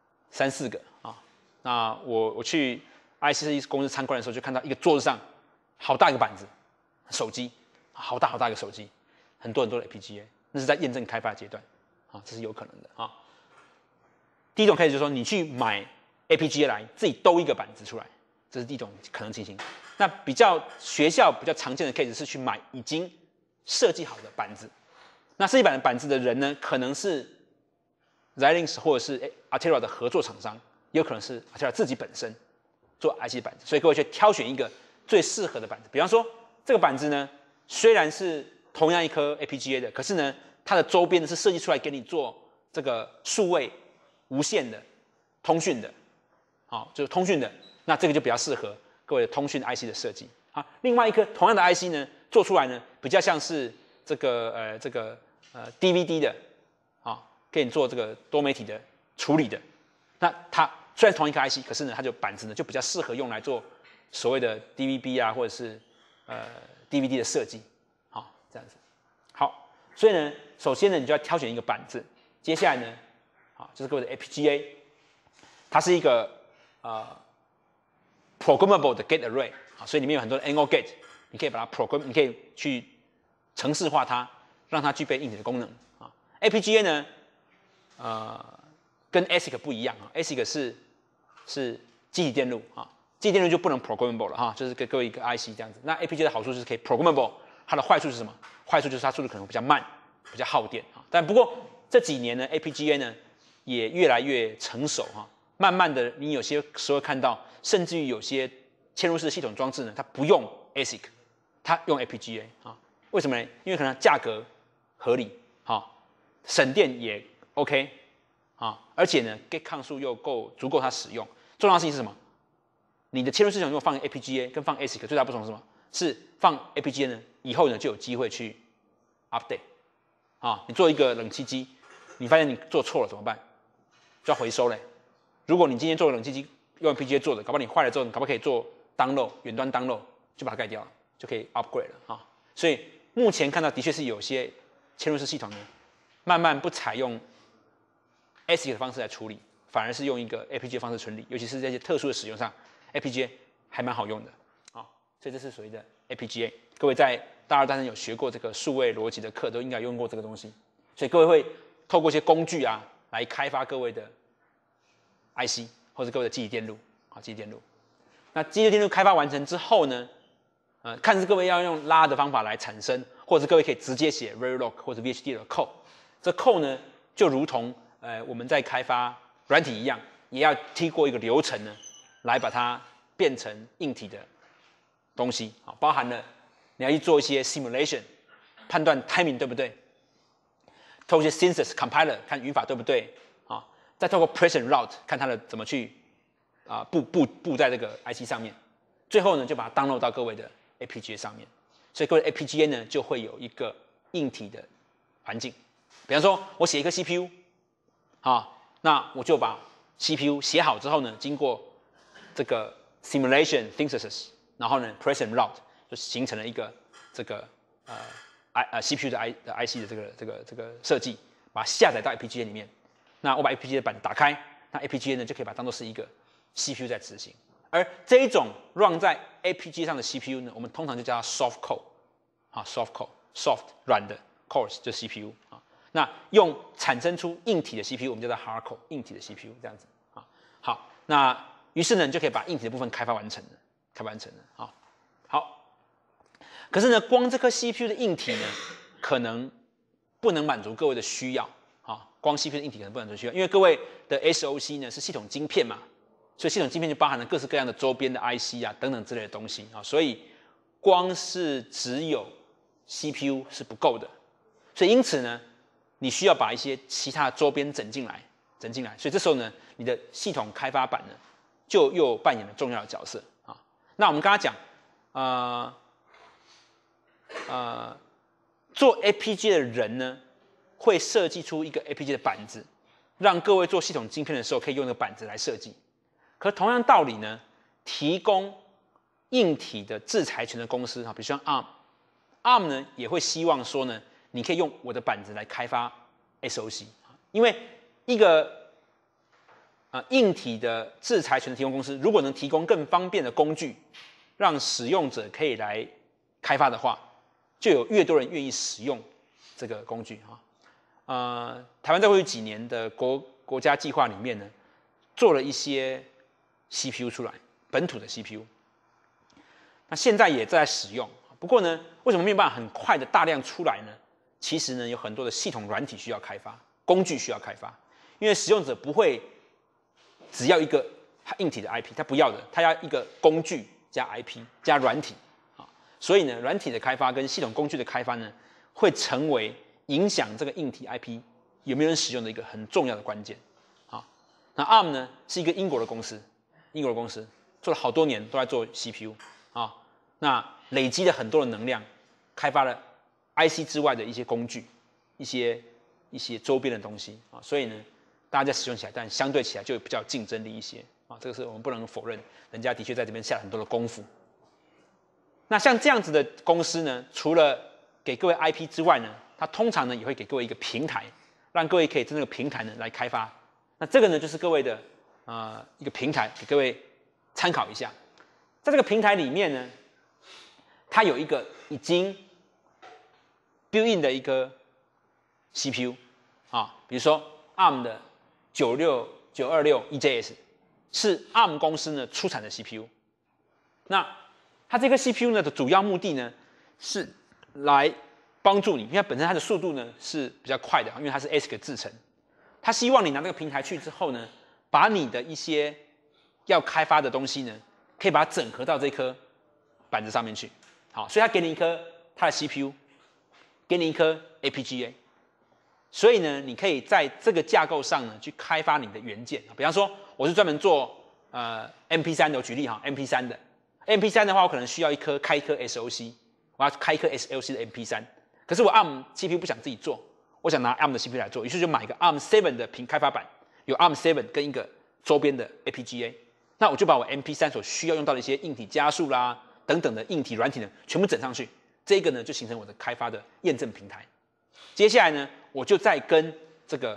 3、4个啊。那我去 IC 设计公司参观的时候，就看到一个桌子上好大一个板子，手机好大一个手机，很多的 FPGA， 那是在验证开发阶段啊，这是有可能的啊。第一种 case 就是说，你去买 FPGA 来自己兜一个板子出来，这是第一种可能情形。那学校比较常见的 case 是去买已经设计好的板子。那设计板子的人呢，可能是 Xilinx 或者是 Altera 的合作厂商，也有可能是 Altera 自己本身做 IC 的板子。所以各位去挑选一个最适合的板子。比方说，这个板子呢，虽然是同样一颗 FPGA 的，可是呢，它的周边呢是设计出来给你做这个数位无线的通讯的，好，就是通讯的，那这个就比较适合各位的通讯 IC 的设计啊。另外一颗同样的 IC 呢，做出来呢比较像是这个DVD 的啊，给你做这个多媒体的处理的。那它虽然同一颗 IC， 可是呢，它就板子呢就比较适合用来做所谓的 DVB 啊，或者是DVD 的设计，好，这样子。好， 所以呢，首先呢，你就要挑选一个板子。接下来呢，这是各位的 FPGA， 它是一个programmable 的 gate array， 所以里面有很多的 NOR gate， 你可以把它 program， 你可以去程式化它，让它具备硬体的功能。FPGA 呢，跟 ASIC 不一样，ASIC 是记忆电路记忆电路就不能 programmable 了就是给各位一个 IC 这样子。那 FPGA 的好处就是可以 programmable， 它的坏处是什么？坏处就是它速度可能比较慢，比较耗电但不过这几年呢 ，FPGA 呢也越来越成熟慢慢的，你有些时候看到，甚至于有些嵌入式系统装置呢，它不用 ASIC， 它用 FPGA 为什么呢？因为可能价格合理省电也 OK 而且呢 ，gate 抗数又足够它使用。重要的事情是什么？你的嵌入式系统如果放 FPGA 跟放 ASIC 最大不同是什么？是放 FPGA 呢，以后呢就有机会去 update 你做一个冷气机，你发现你做错了怎么办？就要回收嘞。如果你今天做冷气机用 FPGA 做的，搞不好你坏了之后，你搞不好可以做 download 远端 download， 就把它盖掉了，就可以 upgrade 了所以目前看到的确是有些嵌入式系统呢，慢慢不采用 ASIC 的方式来处理，反而是用一个 FPGA 方式处理，尤其是在一些特殊的使用上 ，FPGA 还蛮好用的所以这是所谓的 FPGA。各位在大二、大三有学过这个数位逻辑的课，都应该用过这个东西。所以各位会透过一些工具来开发各位的 IC 或者各位的记忆电路记忆电路。那记忆电路开发完成之后呢，看是各位要用拉的方法来产生，或者各位可以直接写 Verilog 或者 VHD 的 code。这 code 呢，就如同我们在开发软体一样，也要经过一个流程呢，来把它变成硬体的东西包含了你要去做一些 simulation， 判断 timing 对不对，透过一些 synthesis compiler 看语法对不对再透过 press and route 看它的怎么去布在这个 IC 上面，最后呢就把它 download 到各位的 FPGA 上面。所以各位 FPGA 呢就会有一个硬体的环境。比方说我写一个 CPU 那我就把 CPU 写好之后呢，经过这个 simulation synthesis， 然后呢 press and route 就形成了一个这个CPU 的 IC 的这个设计，把它下载到 FPGA 里面。那我把 FPGA 的板打开，那 FPGA 呢就可以把它当作是一个 CPU 在执行。而这一种 run 在 FPGA 上的 CPU 呢，我们通常就叫它 soft code，soft 软的 cores 就是 CPU 那用产生出硬体的 CPU， 我们叫做 hard code， 硬体的 CPU 这样子好，那于是呢，你就可以把硬体的部分开发完成了好，可是呢，光这颗 CPU 的硬体呢，可能不能满足各位的需要光 CPU 的硬体可能不能满足需要，因为各位的 SoC 呢是系统晶片嘛，所以系统晶片就包含了各式各样的周边的 IC 等等之类的东西所以光是只有 CPU 是不够的，所以因此呢，你需要把一些其他的周边整进来，所以这时候呢，你的系统开发板呢，就又扮演了重要的角色那我们刚刚讲，做 FPGA 的人呢，会设计出一个 FPGA 的板子，让各位做系统晶片的时候可以用那个板子来设计。可同样道理呢，提供硬体的制裁权的公司比如像 ARM 呢也会希望说呢，你可以用我的板子来开发 SoC， 因为一个硬体的制裁权的提供公司，如果能提供更方便的工具，让使用者可以来开发的话，就有越多人愿意使用这个工具台湾在过去几年的国家计划里面呢，做了一些 CPU 出来，本土的 CPU， 那现在也在使用。不过呢，为什么没有办法很快的大量出来呢？其实呢，有很多的系统软体需要开发，工具需要开发，因为使用者不会只要一个硬体的 IP， 他不要的，他要一个工具加 IP 加软体所以呢，软体的开发跟系统工具的开发呢，会成为影响这个硬体 IP 有没有人使用的一个很重要的关键那 ARM 呢是一个英国的公司做了好多年都在做 CPU 那累积了很多的能量，开发了 IC 之外的一些工具，一些周边的东西所以呢，大家在使用起来，但相对起来就比较有竞争力一些这个是我们不能否认，人家的确在这边下了很多的功夫。那像这样子的公司呢，除了给各位 IP 之外呢， 它通常呢也会给各位一个平台，让各位可以在这个平台呢来开发。那这个呢就是各位的一个平台，给各位参考一下。在这个平台里面呢，它有一个已经 built in 的一个 CPU 比如说 ARM 的926 EJS 是 ARM 公司呢出产的 CPU。那它这个 CPU 呢的主要目的呢是来帮助你，因为本身它的速度呢是比较快的，因为它是 ASIC 制程。它希望你拿这个平台去之后呢，把你的一些要开发的东西呢，可以把它整合到这颗板子上面去。好，所以它给你一颗它的 CPU， 给你一颗 APGA， 所以呢，你可以在这个架构上呢去开发你的元件。比方说，我是专门做MP3 的，我举例MP3 的 MP3 的话，我可能需要开一颗 SOC， 我要开一颗 SOC 的 MP3， 可是我 ARM CPU 不想自己做。我想拿 ARM 的 CPU 来做，于是就买一个 ARM7 的开发板，有 ARM7 跟一个周边的 APGA， 那我就把我 MP3 所需要用到的一些硬体加速啦等等的硬体软体呢，全部整上去，这个呢就形成我的开发的验证平台。接下来呢，我就再跟这个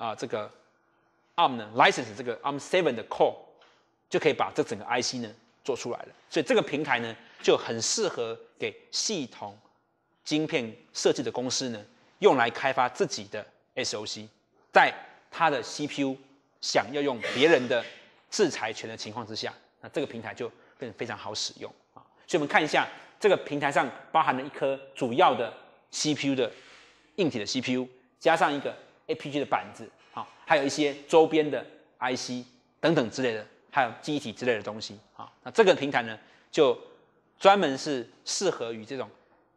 ARM 呢 license 这个 ARM7 的 core， 就可以把这整个 IC 呢做出来了。所以这个平台呢就很适合给系统晶片设计的公司呢，用来开发自己的 SOC， 在它的 CPU 想要用别人的制裁权的情况之下，那这个平台就变得非常好使用啊。所以我们看一下这个平台上包含了一颗主要的 CPU 的硬体的 CPU， 加上一个 APG 的板子啊，还有一些周边的 IC 等等之类的，还有记忆体之类的东西啊。那这个平台呢，就专门是适合于这种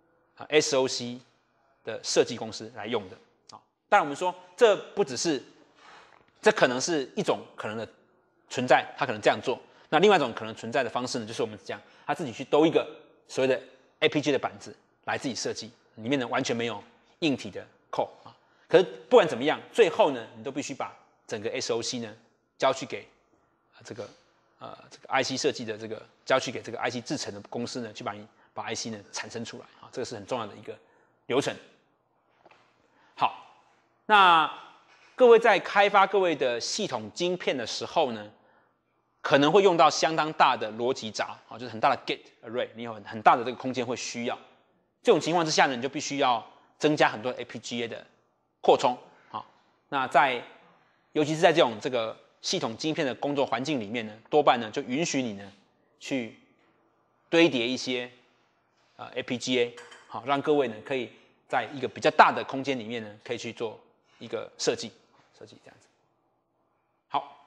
SOC 的设计公司来用的啊。当然我们说这不只是，这可能是一种可能的存在，它可能这样做。那另外一种可能存在的方式呢，就是我们讲他自己去兜一个所谓的 APG 的板子来自己设计，里面呢完全没有硬体的扣啊。可是不管怎么样，最后呢，你都必须把整个 SOC 呢交去给这个 IC 设计的交去给这个 IC 制程的公司呢，去把 IC 呢产生出来啊。这个是很重要的一个流程。好，那各位在开发各位的系统晶片的时候呢，可能会用到相当大的逻辑闸啊，就是很大的 gate array， 你有很大的这个空间会需要。这种情况之下呢，你就必须要增加很多 APGA 的扩充啊。那尤其是在这个系统晶片的工作环境里面呢，多半呢就允许你呢去堆叠一些APGA， 好，让各位呢可以在一个比较大的空间里面呢，可以去做一个设计这样子。好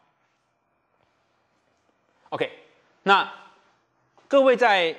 ，OK， 那各位在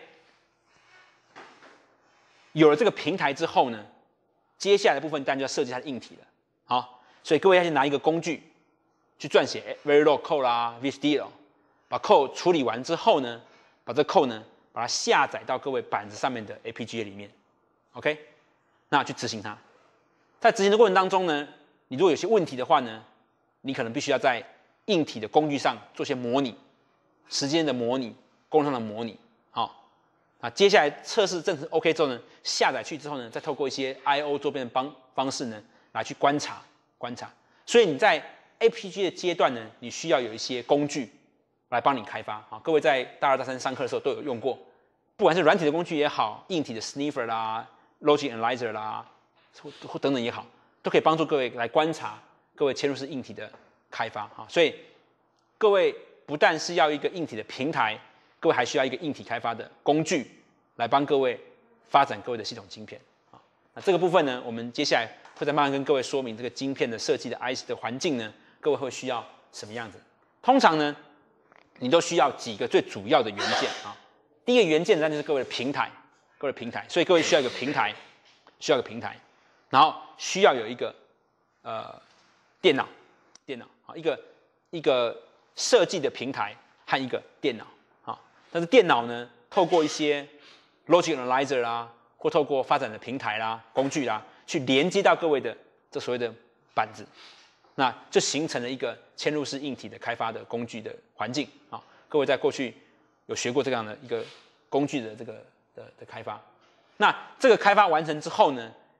有了这个平台之后呢，接下来的部分当然就要设计它的硬体了。好，所以各位要先拿一个工具去撰写 Verilog code 啦 vSTL， 把 code 处理完之后呢，把这 code 呢把它下载到各位板子上面的 APGA 里面 ，OK， 那去执行它。在执行的过程当中呢，你如果有些问题的话呢，你可能必须要在硬体的工具上做些模拟，时间的模拟，功能上的模拟。好，那接下来测试正式 OK 之后呢，下载去之后呢，再透过一些 I/O 周边的方式呢，来去观察。所以你在 APGA 的阶段呢，你需要有一些工具来帮你开发。好，各位在大二大三上课的时候都有用过，不管是软体的工具也好，硬体的 Sniffer 啦、Logic Analyzer 啦，或等等也好，都可以帮助各位来观察各位嵌入式硬体的开发。所以各位不但是要一个硬体的平台，各位还需要一个硬体开发的工具来帮各位发展各位的系统晶片。那这个部分呢，我们接下来会再慢慢跟各位说明这个晶片的设计的 IC 的环境呢，各位会需要什么样子？通常呢，你都需要几个最主要的元件啊。第一个元件当然就是各位的平台，所以各位需要一个平台，然后需要有一个电脑啊，一个设计的平台和一个电脑啊。但是电脑呢，透过一些 Logic Analyzer 啦，或透过发展的平台啦、工具啦，去连接到各位的这所谓的板子，那就形成了一个嵌入式硬体的开发的工具的环境啊。各位在过去有学过这样的一个工具的的开发，那这个开发完成之后呢，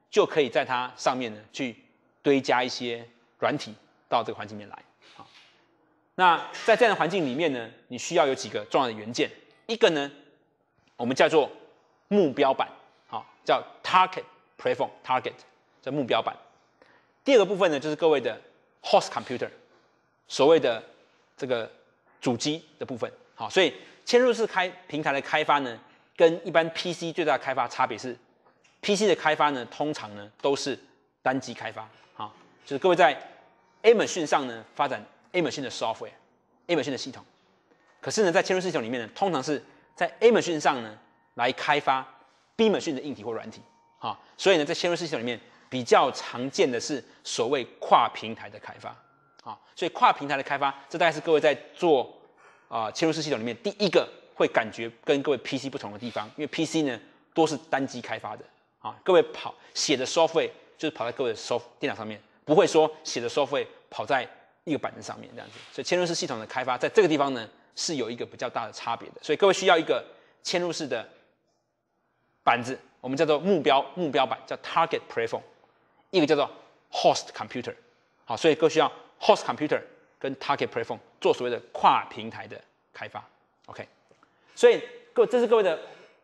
就可以在它上面呢去堆加一些软体到这个环境里面来。好，那在这样的环境里面呢，你需要有几个重要的元件，一个呢我们叫做目标板，好，叫 target platform，target 叫目标板。第二个部分呢就是各位的 host computer， 所谓的这个主机的部分。好，所以嵌入式平台的开发呢，跟一般 PC 最大的开发差别是 ，PC 的开发呢，通常呢都是单机开发，好，就是各位在 A machine 上呢发展 A machine 的 software，A machine 的系统。可是呢，在嵌入式系统里面呢，通常是在 A machine 上呢来开发 B machine 的硬体或软体，好，所以呢，在嵌入式系统里面比较常见的是所谓跨平台的开发，好，所以跨平台的开发，这大概是各位在做嵌入式系统里面第一个会感觉跟各位 PC 不同的地方，因为 PC 呢多是单机开发的，啊，各位写的 software 就是跑在各位的电脑上面，不会说写的 software 跑在一个板子上面这样子，所以嵌入式系统的开发在这个地方呢是有一个比较大的差别的，所以各位需要一个嵌入式的板子，我们叫做目标板，叫 target platform， 一个叫做 host computer， 好，所以各位需要 host computer 跟 target platform 做所谓的跨平台的开发 ，OK， 所以这是各位的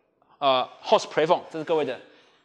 host platform， 这是各位的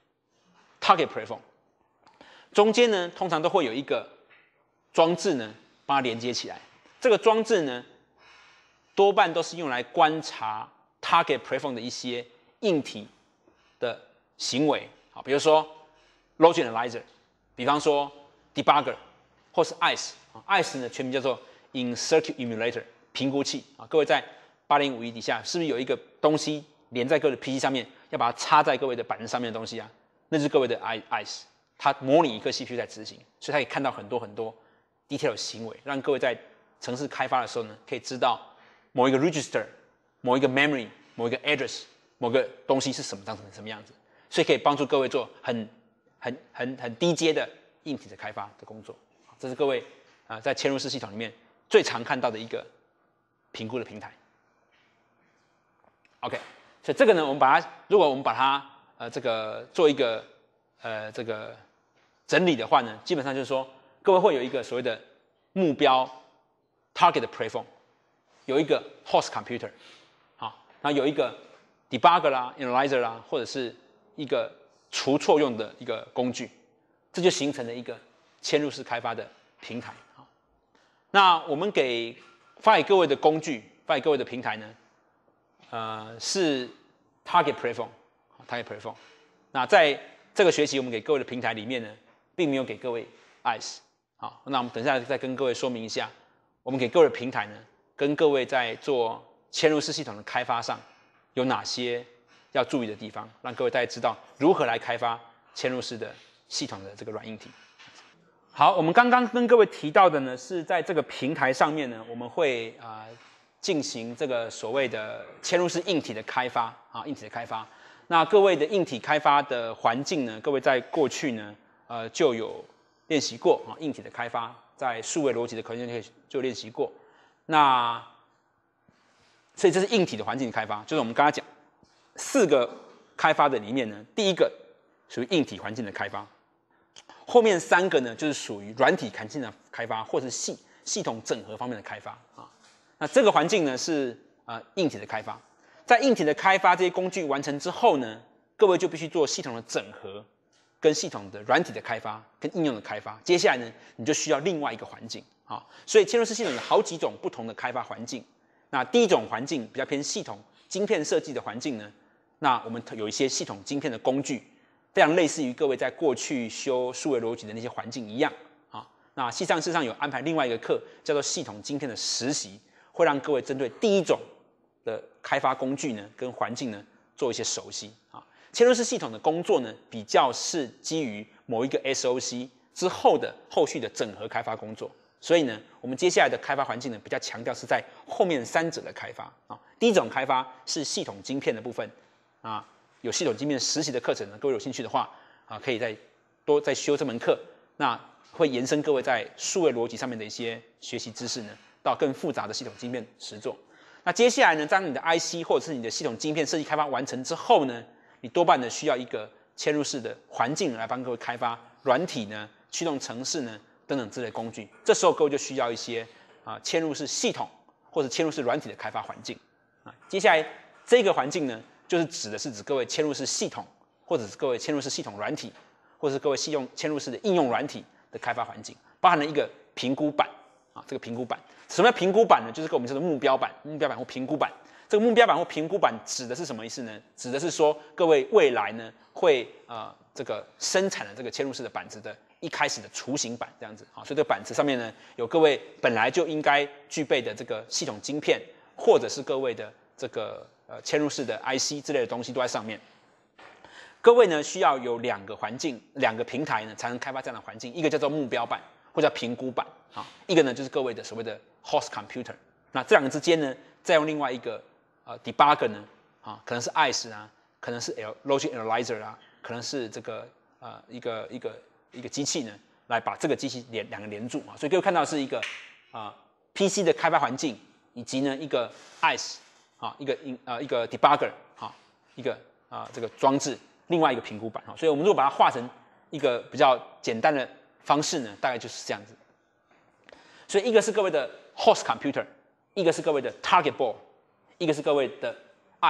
target platform， 中间呢通常都会有一个装置呢把它连接起来，这个装置呢多半都是用来观察 target platform 的一些硬体的行为，好，比如说 logic analyzer， 比方说 debugger， 或是 ICE，ICE 呢全名叫做 in circuit emulator 评估器啊，各位在8051底下是不是有一个东西连在各位的 PC 上面，要把它插在各位的板子上面的东西啊？那就是各位的 ICE， 它模拟一颗 CPU 在执行，所以它可以看到很多 detail 的行为，让各位在程式开发的时候呢，可以知道某一个 register、某一个 memory、某一个 address、某个东西是什么长成什么样子，所以可以帮助各位做很低阶的硬体的开发的工作。这是各位在嵌入式系统里面最常看到的一个评估的平台。OK， 所以这个呢，如果我们把它这个做一个这个整理的话呢，基本上就是说，各位会有一个所谓的目标 target platform， 有一个 host computer， 好，然后有一个 debugger 啦、analyzer 啦，或者是一个除错用的一个工具，这就形成了一个嵌入式开发的平台。好，那我们发给各位的工具，发给各位的平台呢，是 target platform，target platform。那在这个学期我们给各位的平台里面呢，并没有给各位 ICE。好，那我们等一下再跟各位说明一下，我们给各位的平台呢，跟各位在做嵌入式系统的开发上有哪些要注意的地方，让各位大家知道如何来开发嵌入式的系统的这个软硬体。好，我们刚刚跟各位提到的呢，是在这个平台上面呢，我们会进行这个所谓的嵌入式硬体的开发啊，硬体的开发。那各位的硬体开发的环境呢，各位在过去呢，就有练习过啊，硬体的开发在数位逻辑的课程就练习过。那所以这是硬体的环境开发，就是我们刚才讲4个开发的里面呢，第一个属于硬体环境的开发，后面3个呢就是属于软体环境的开发，或是系统整合方面的开发啊。那这个环境呢是硬体的开发，在硬体的开发这些工具完成之后呢，各位就必须做系统的整合，跟系统的软体的开发，跟应用的开发。接下来呢，你就需要另外一个环境啊。所以嵌入式系统有好几种不同的开发环境。那第一种环境比较偏系统晶片设计的环境呢，那我们有一些系统晶片的工具，非常类似于各位在过去修数位逻辑的那些环境一样啊。那事实上有安排另外一个课叫做系统晶片的实习，会让各位针对第一种的开发工具呢跟环境呢做一些熟悉啊。嵌入式系统的工作呢，比较是基于某一个 SOC 之后的后续的整合开发工作。所以呢，我们接下来的开发环境呢，比较强调是在后面3者的开发啊。第一种开发是系统晶片的部分啊，有系统晶片实习的课程呢，各位有兴趣的话啊，可以再修这门课，那会延伸各位在数位逻辑上面的一些学习知识呢，到更复杂的系统晶片实作。那接下来呢，当你的 IC 或者是你的系统晶片设计开发完成之后呢，你多半呢需要一个嵌入式的环境来帮各位开发软体呢、驱动程式呢等等之类的工具。这时候各位就需要一些嵌入式系统或者嵌入式软体的开发环境啊。接下来这个环境呢，就是指各位嵌入式系统，或者是各位嵌入式系统软体，或者是各位嵌入式的应用软体的开发环境，包含了一个评估板啊。这个评估板，什么叫评估板呢？就是跟我们叫做目标板或评估板。这个目标板或评估板指的是什么意思呢？指的是说各位未来呢会这个生产的这个嵌入式的板子的一开始的雏形板这样子啊。所以这个板子上面呢有各位本来就应该具备的这个系统晶片，或者是各位的这个嵌入式的 IC 之类的东西都在上面。各位呢需要有2个环境、2个平台呢才能开发这样的环境，一个叫做目标板或叫评估板啊，一个呢就是各位的所谓的 host computer。那这2个之间呢，再用另外一个debugger 呢可能是 ICE 啊，可能是 logic analyzer 啊，可能是这个一个机器呢来把这个机器2个连住啊。所以各位看到是一个PC 的开发环境，以及呢一个 ICE 一个 debugger 一个这个装置，另外一个评估板所以我们如果把它画成一个比较简单的方式呢，大概就是这样子。所以一个是各位的 host computer， 一个是各位的 target board， 一个是各位的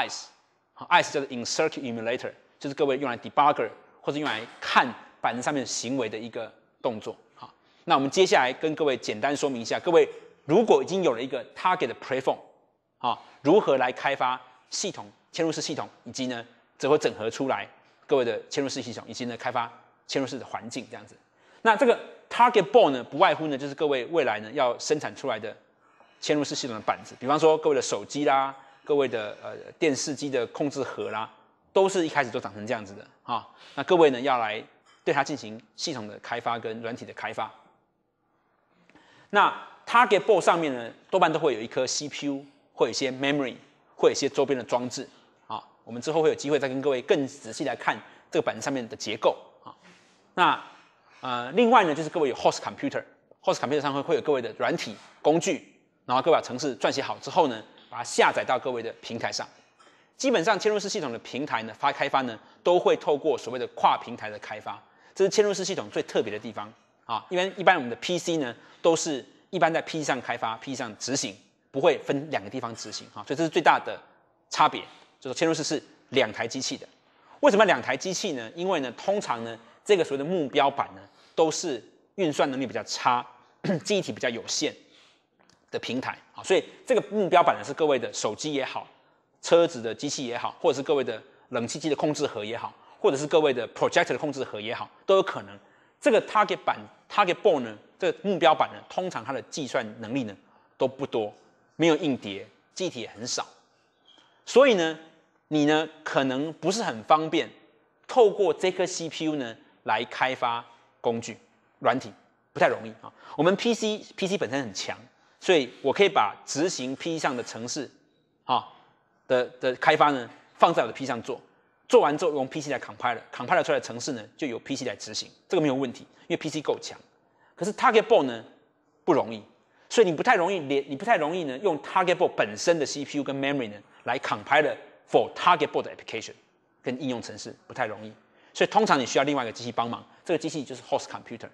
ICE，ICE 叫做 in circuit emulator， 就是各位用来 debugger 或者用来看板子上面行为的一个动作。好，那我们接下来跟各位简单说明一下，各位如果已经有了一个 target platform， 如何来开发系统、嵌入式系统，以及呢，则会整合出来各位的嵌入式系统，以及呢开发嵌入式的环境这样子。那这个 target board 呢，不外乎呢就是各位未来呢要生产出来的嵌入式系统的板子，比方说各位的手机啦、各位的电视机的控制盒啦，都是一开始都长成这样子的那各位呢要来对它进行系统的开发跟软体的开发。那 target board 上面呢，多半都会有一颗 CPU， 会有一些 memory， 会有一些周边的装置我们之后会有机会再跟各位更仔细来看这个板子上面的结构那另外呢，就是各位有 host computer，host computer 上会有各位的软体工具，然后各位把程式撰写好之后呢，把它下载到各位的平台上。基本上嵌入式系统的平台呢，开发呢，都会透过所谓的跨平台的开发，这是嵌入式系统最特别的地方因为一般我们的 PC 呢，都是一般在 PC 上开发、PC 上执行，不会分2个地方执行所以这是最大的差别，就是嵌入式是2台机器的。为什么要2台机器呢？因为呢，通常呢，这个所谓的目标板呢，都是运算能力比较差、记忆体比较有限的平台所以这个目标板呢，是各位的手机也好、车子的机器也好，或者是各位的冷气机的控制盒也好，或者是各位的 projector 的控制盒也好，都有可能。这个 target board 呢，这个目标板呢，通常它的计算能力呢都不多，没有硬碟，记忆体也很少，所以呢，你呢可能不是很方便透过这颗 CPU 呢来开发工具软体，不太容易我们 PC 本身很强，所以我可以把执行 PC 上的程式的开发呢放在我的 PC 上做，做完之后用 PC 来 compile 出来的程式呢就由 PC 来执行，这个没有问题，因为 PC 够强。可是 target board 呢不容易，所以你不太容易呢用 target board 本身的 CPU 跟 memory 呢来 compile for target board 的 application 跟应用程式，不太容易。所以通常你需要另外一个机器帮忙，这个机器就是 host computer。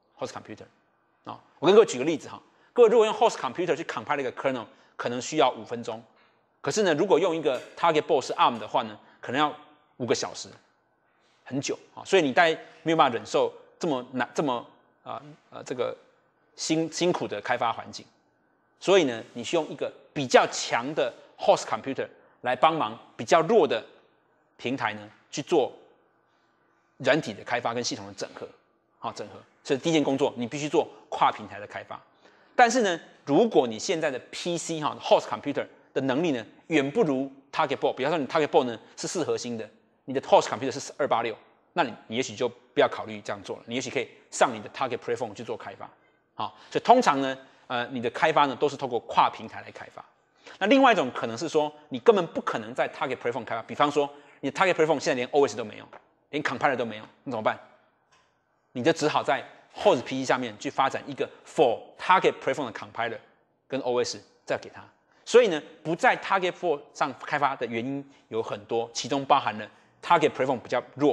我跟各位举个例子各位如果用 host computer 去 compile 一个 kernel， 可能需要5分钟。可是呢，如果用一个 target board 是 ARM 的话呢，可能要5个小时，很久所以你大概没有办法忍受这么难、这么这个辛苦的开发环境。所以呢，你需要用一个比较强的 host computer 来帮忙比较弱的平台呢去做软体的开发跟系统的整合。所以第一件工作你必须做跨平台的开发。但是呢，如果你现在的 PC host computer 的能力呢远不如 target board， 比方说你 target board 呢是4核心的，你的 host computer 是286，那你也许就不要考虑这样做了，你也许可以上你的 target platform 去做开发所以通常呢你的开发呢都是透过跨平台来开发。那另外一种可能是说，你根本不可能在 target platform 开发，比方说你的 target platform 现在连 OS 都没有，连 compiler 都没有，那怎么办？你就只好在 host PC 下面去发展一个 for target platform 的 compiler跟 OS 再给它。所以呢，不在 target platform 上开发的原因有很多，其中包含了 target platform 比较弱，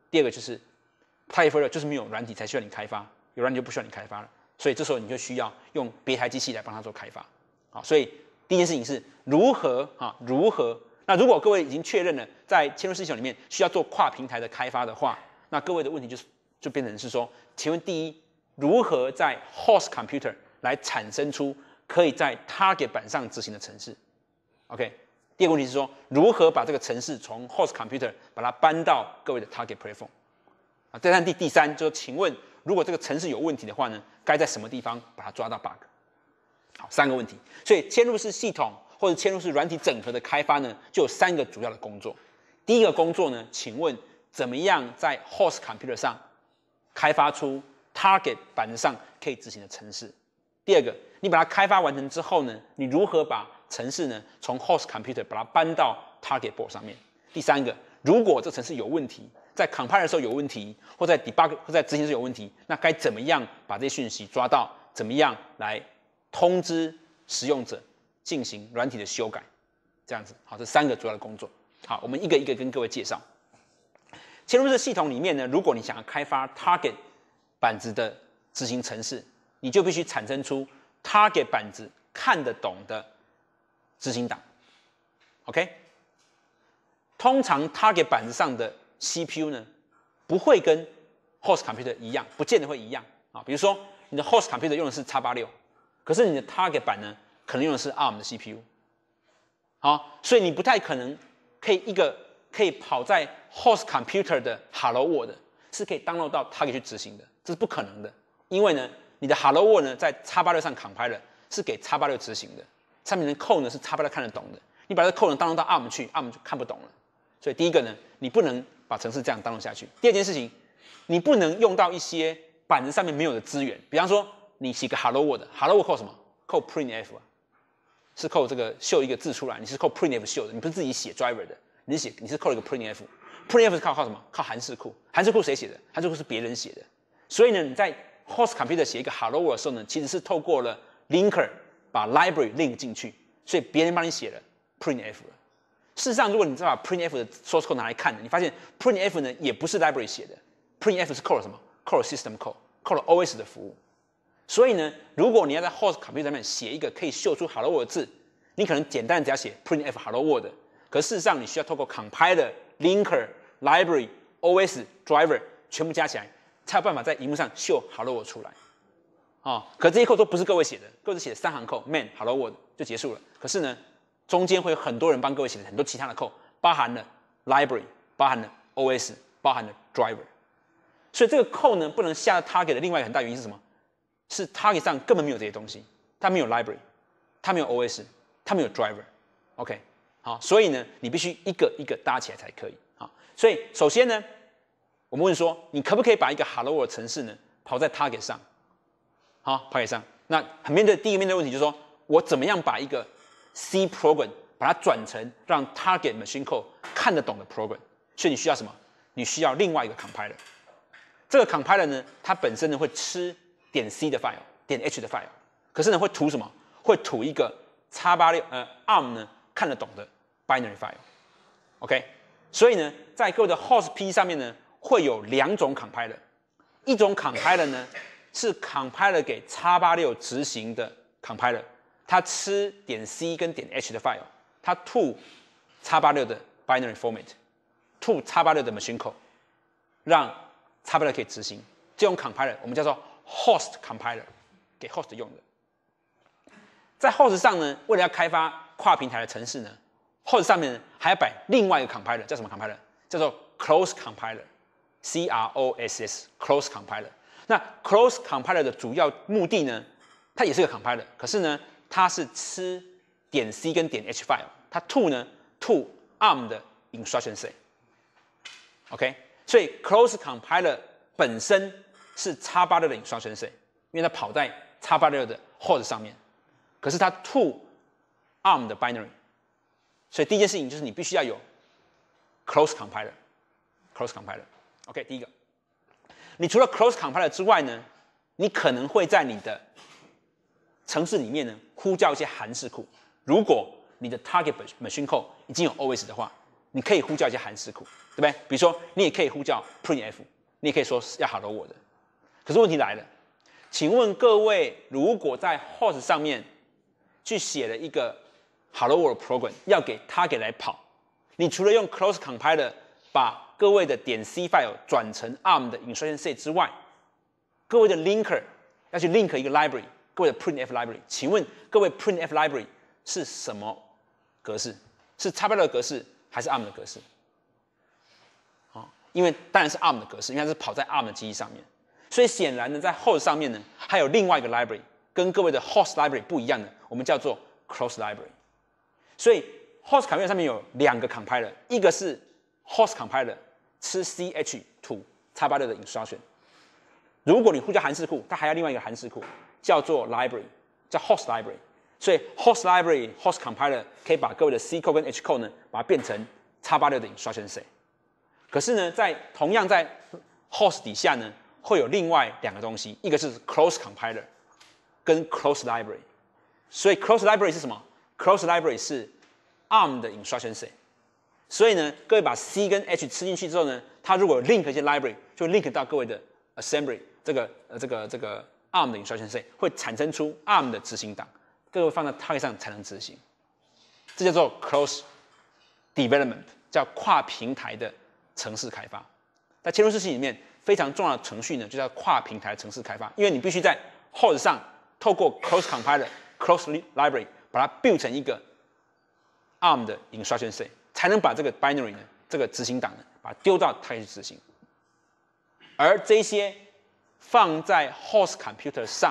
第二个就是 target failure 就是没有软体才需要你开发，有软体就不需要你开发了，所以这时候你就需要用别台机器来帮它做开发。好，所以第一件事情是如何。那如果各位已经确认了在嵌入式系统里面需要做跨平台的开发的话，那各位的问题就变成是说，请问第一，如何在 host computer 来产生出可以在 target 板上执行的程式 ？OK。第二个问题是说，如何把这个程式从 host computer 把它搬到各位的 target platform？ 啊，再看第三，就是请问，如果这个程式有问题的话呢，该在什么地方把它抓到 bug？ 好，3个问题。所以嵌入式系统或者嵌入式软体整合的开发呢，就有3个主要的工作。第一个工作呢，请问怎么样在 host computer 上开发出 target 板上可以执行的程式？第二个，你把它开发完成之后呢，你如何把程式呢从 host computer 把它搬到 target board 上面？第三个，如果这程式有问题，在 compile 的时候有问题，或在 debug 或在执行的时候有问题，那该怎么样把这些讯息抓到？怎么样来通知使用者进行软体的修改？这样子，好，这3个主要的工作。好，我们一个一个跟各位介绍。嵌入式系统里面呢，如果你想要开发 target 板子的执行程式，你就必须产生出 target 板子看得懂的执行档 ，OK？ 通常 target 板子上的 CPU 呢，不会跟 host computer 一样，不见得会一样啊。比如说，你的 host computer 用的是 x86， 可是你的 target 板呢，可能用的是 ARM 的 CPU， 好，所以你不太可能可以跑在 host computer 的 Hello World 是可以 download 到 target 去执行的，这是不可能的，因为呢，你的 Hello World 呢在 x86 上 compile 是给 x86 执行的，上面的 code 呢是 x86 看得懂的，你把这 code 呢 download 到 ARM 去 ，ARM 就看不懂了。所以第一个呢，你不能把程式这样 download 下去。第二件事情，你不能用到一些板子上面没有的资源，比方说你写个 Hello World 扣什么？扣 printf 啊，是扣这个秀一个字出来，你是扣 printf 秀的，你不是自己写 driver 的，你是扣了一个 printf。printf 是靠什么？靠函式库。函式库谁写的？函式库是别人写的。所以呢，你在 host computer 写一个 Hello World 的时候呢，其实是透过了 linker 把 library link 进去，所以别人帮你写了 printf 了。事实上，如果你再把 printf 的 source code 拿来看，你发现 printf 呢也不是 library 写的 ，printf 是扣了什么？扣了 system code， 扣了 OS 的服务。所以呢，如果你要在 host computer 上面写一个可以秀出 Hello World 的字，你可能简单只要写 printf Hello World， 可事实上你需要透过 compiler、linker、library、OS、driver 全部加起来，才有办法在荧幕上秀 Hello World 出来。可这些code都不是各位写的，各位写3行code ，main Hello World 就结束了。可是呢，中间会有很多人帮各位写很多其他的 code， 包含了 library， 包含了 OS， 包含了 driver。所以这个 code 呢，不能下到 target 的另外一个很大原因是什么？是 target 上根本没有这些东西，它没有 library， 它没有 OS， 它没有 driver。OK， 好，所以呢，你必须一个一个搭起来才可以。好，所以首先呢，我们问说，你可不可以把一个 Hello World 程式呢跑在 target 上？好 ，target 上，那第一个面对问题就是说，我怎么样把一个 C program 把它转成让 target machine code 看得懂的 program？ 所以你需要什么？你需要另外一个 compiler。这个 compiler 呢，它本身呢会吃.c 的 file、.h 的 file， 可是呢会吐什么？会吐一个 x86 ARM 呢看得懂的 binary file。OK， 所以呢，在各位的 host P 上面呢会有2种 compiler， 一种 compiler 呢是 compiler 给 x86 执行的 compiler， 它吃.c 跟.h 的 file， 它吐 x86 的 binary format， 吐 x86 的 machine code， 让 x86 可以执行。这种 compiler 我们叫做 host compiler， 给 host 用的。在 host 上呢，为了要开发跨平台的程式呢 ，host 上面呢还要摆另外一个 compiler， 叫什么 compiler？ 叫做 close compiler，C-R-O-S-S close compiler。那 close compiler 的主要目的呢，它也是个 compiler， 可是呢，它是吃.c 跟.h file， 它吐 ARM 的 instruction set。OK， 所以 close compiler 本身是 x86 的 instruction set， 因为它跑在 x86 的 host 上面，可是它吐 ARM 的 binary， 所以第一件事情就是你必须要有 close compiler。close compiler。OK， 第一个。你除了 close compiler 之外呢，你可能会在你的程式里面呢呼叫一些函式库。如果你的 target machine code 已经有 OS 的话， 你可以呼叫一些函式库，对不对？比如说，你也可以呼叫 printf， 你也可以说要 hello world。可是问题来了，请问各位，如果在 host 上面去写了一个 hello world program， 要给 target 来跑，你除了用 close compiler 把各位的点 C file 转成 ARM 的 instruction set 之外，各位的 linker 要去 link 一个 library， 各位的 printf library， 请问各位 printf library 是什么格式？是 X8的格式还是 ARM 的格式？因为当然是 ARM 的格式，因为它是跑在 ARM 的机器上面。所以显然呢，在 host 上面呢，还有另外一个 library， 跟各位的 host library 不一样的，我们叫做 cross library。所以 host compiler 上面有2个 compiler， 一个是 host compiler 吃 ch to X86 的 instruction。如果你呼叫函式库，它还要另外一个函式库，叫做 library， 叫 host library。所以 host library host compiler 可以把各位的 C code 跟 H code 呢，把它变成 X86 的 instruction set。可是呢，同样在 host 底下呢，会有另外2个东西，一个是 close compiler 跟 close library。所以 close library 是什么？ close library 是 ARM 的 instruction set。所以呢，各位把 C 跟 H 吃进去之后呢，它如果 link 一些 library， 就 link 到各位的 assembly 这个 ARM 的 instruction set， 会产生出 ARM 的执行档，各位放在 target 上才能执行。这叫做 close development， 叫跨平台的程式开发。在嵌入式系里面非常重要的程序呢，就叫跨平台程式开发，因为你必须在 host 上透过 close compiler、close library 把它 build 成一个 ARM 的 instruction set， 才能把这个 binary 呢，这个执行档呢，把它丢到target去执行。而这些放在 host computer 上，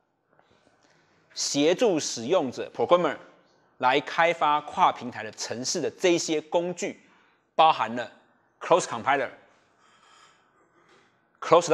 协助使用者 programmer 来开发跨平台的程式的这些工具，包含了 close compiler、close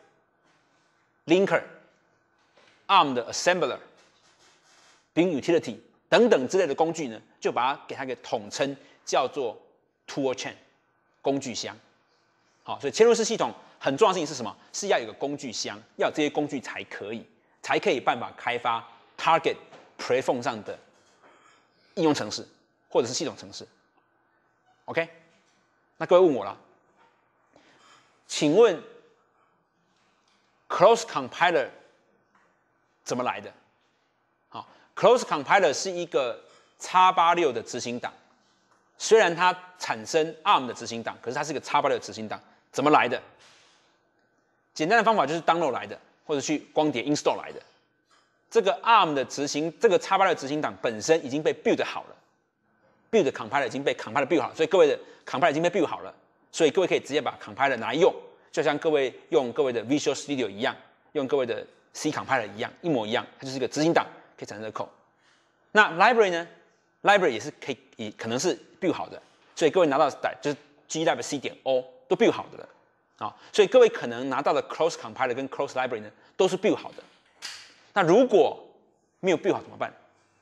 library、linker、ARM 的 assembler、bin utility 等等之类的工具呢，就把它给它一个统称，叫做 tool chain 工具箱。好，所以嵌入式系统很重要的事情是什么？是要有个工具箱，要有这些工具才可以办法开发 target platform 上的应用程式或者是系统程式。OK， 那各位问我了，请问 close compiler 怎么来的？好 ，close compiler 是一个 X86 的执行档，虽然它产生 ARM 的执行档，可是它是一个 X86 的执行档，怎么来的？简单的方法就是 download 来的，或者去光碟 install 来的。这个 ARM 的这个 X86 的执行档本身已经被 build 好了 ，build compiler 已经被 compiler build 好了，所以各位的 compiler 已经被 build 好了，所以各位可以直接把 compiler 拿来用，就像各位用各位的 Visual Studio 一样，用各位的 C compiler 一样，一模一样，它就是一个执行档，可以产生的 code。那 library 呢 ？library 也是可能是 build 好的，所以各位拿到的就是 glibc.o 都 build 好的了。好，所以各位可能拿到的 close compiler 跟 close library 呢，都是 build 好的。那如果没有 build 好怎么办？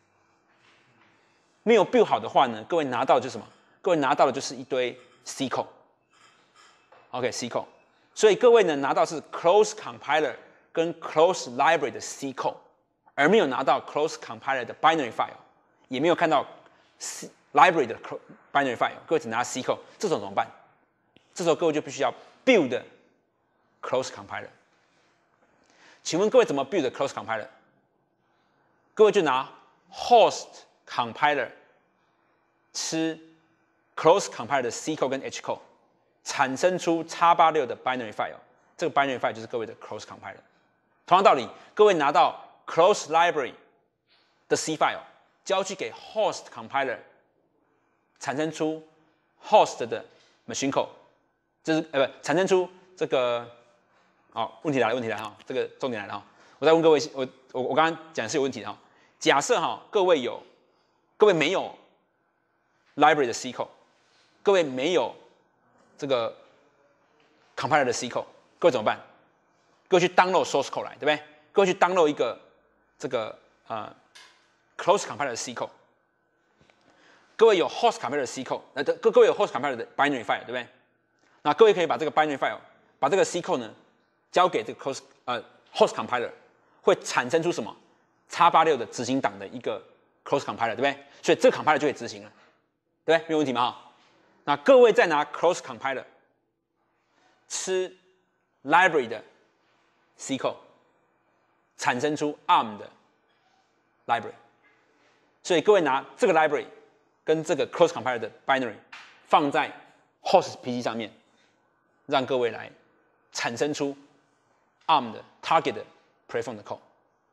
没有 build 好的话呢，各位拿到的就是什么？各位拿到的就是一堆 C code。OK，C code。所以各位呢拿到是 close compiler 跟 close library 的 C code， 而没有拿到 close compiler 的 binary file， 也没有看到 library 的 binary file， 各位只拿 C code， 这种怎么办？这时候各位就必须要 build close compiler。请问各位怎么 build close compiler？ 各位就拿 host compiler 吃 close compiler 的 C code 跟 H code， 产生出 X86 的 binary file， 这个 binary file 就是各位的 close compiler。同样道理，各位拿到 close library 的 C file， 交去给 host compiler， 产生出 host 的 machine code， 就是产生出这个。好，问题来了哈，这个重点来了哈。我再问各位，我刚刚讲的是有问题的哈。假设哈，各位没有 library 的 C code， 各位没有这个 compiler 的 C code， 各位怎么办？各位去 download source code 来，对不对？各位去 download 一个这个close compiler 的 C code。各位有 host compiler 的 C code， 各位有 host compiler的 binary file， 对不对？那各位可以把这个 binary file， 把这个 C code 呢交给这个 host compiler， 会产生出什么 X86 的执行档的一个 close compiler， 对不对？所以这个 compiler 就可以执行了，对不对？没有问题嘛哈。 那各位再拿 Close Compiler 吃 library 的 C code， 产生出 ARM 的 library。所以各位拿这个 library 跟这个 Close Compiler 的 binary 放在 host PC 上面，让各位来产生出 ARM 的 target 的 platform 的 code。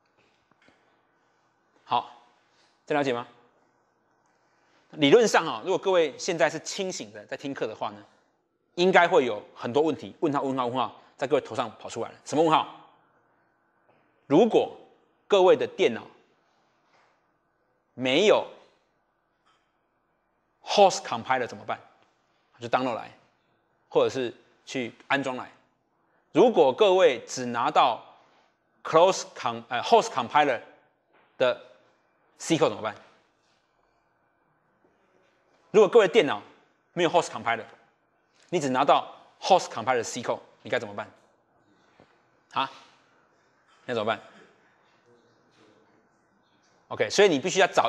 好，这了解吗？理论上如果各位现在是清醒的在听课的话呢，应该会有很多问题，问号在各位头上跑出来了。什么问号？如果各位的电脑没有 host compiler 怎么办？就 download 来，或者是去安装来。如果各位只拿到 host compiler 的 C code 怎么办？如果各位电脑没有 host compiler， 你只拿到 host compiler 的 C code， 你该怎么办？你要怎么办 ？OK， 所以你必须要找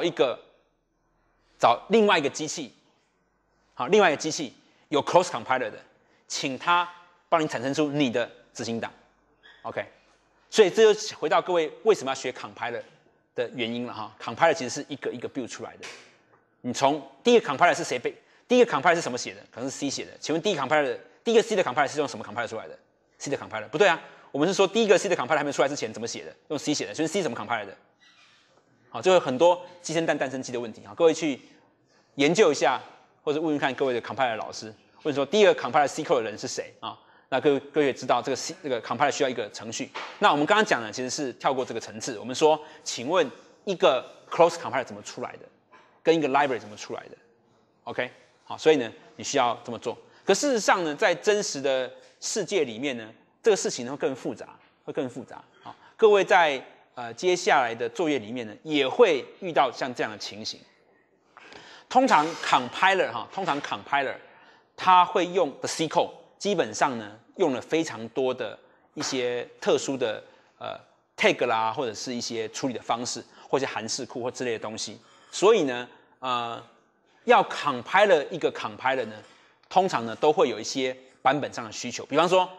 另外一个机器，另外一个机器有 close compiler 的，请他帮你产生出你的执行档。OK， 所以这就回到各位为什么要学 compiler 的原因了compiler 其实是一个一个 build 出来的。你从第一个 compiler 是谁第一个 compiler 是什么写的？可能是 C 写的。请问第一个 C 的 compiler 是用什么 compiler 出来的 ？C 的 compiler 不对啊，我们是说第一个 C 的 compiler 还没出来之前怎么写的？用 C 写的。所以 C 怎么 compiler 的？就有很多鸡生蛋蛋生鸡的问题各位去研究一下，或者问问看各位的 compiler 的老师，或者说第一个 compiler C code 的人是谁那各位也知道这个 compiler 需要一个程序。那我们刚刚讲的其实是跳过这个层次，我们说，请问一个 close compiler 怎么出来的？跟一个 library 怎么出来的 ？OK， 好，所以呢，你需要这么做。可事实上呢，在真实的世界里面呢，这个事情会更复杂，各位在接下来的作业里面呢，也会遇到像这样的情形。通常 compiler 它会用的 C code， 基本上呢，用了非常多的一些特殊的tag 啦，或者是一些处理的方式，或者函式库或之类的东西。所以呢，要 compiler 一个 compiler 呢，通常呢都会有一些版本上的需求。比方说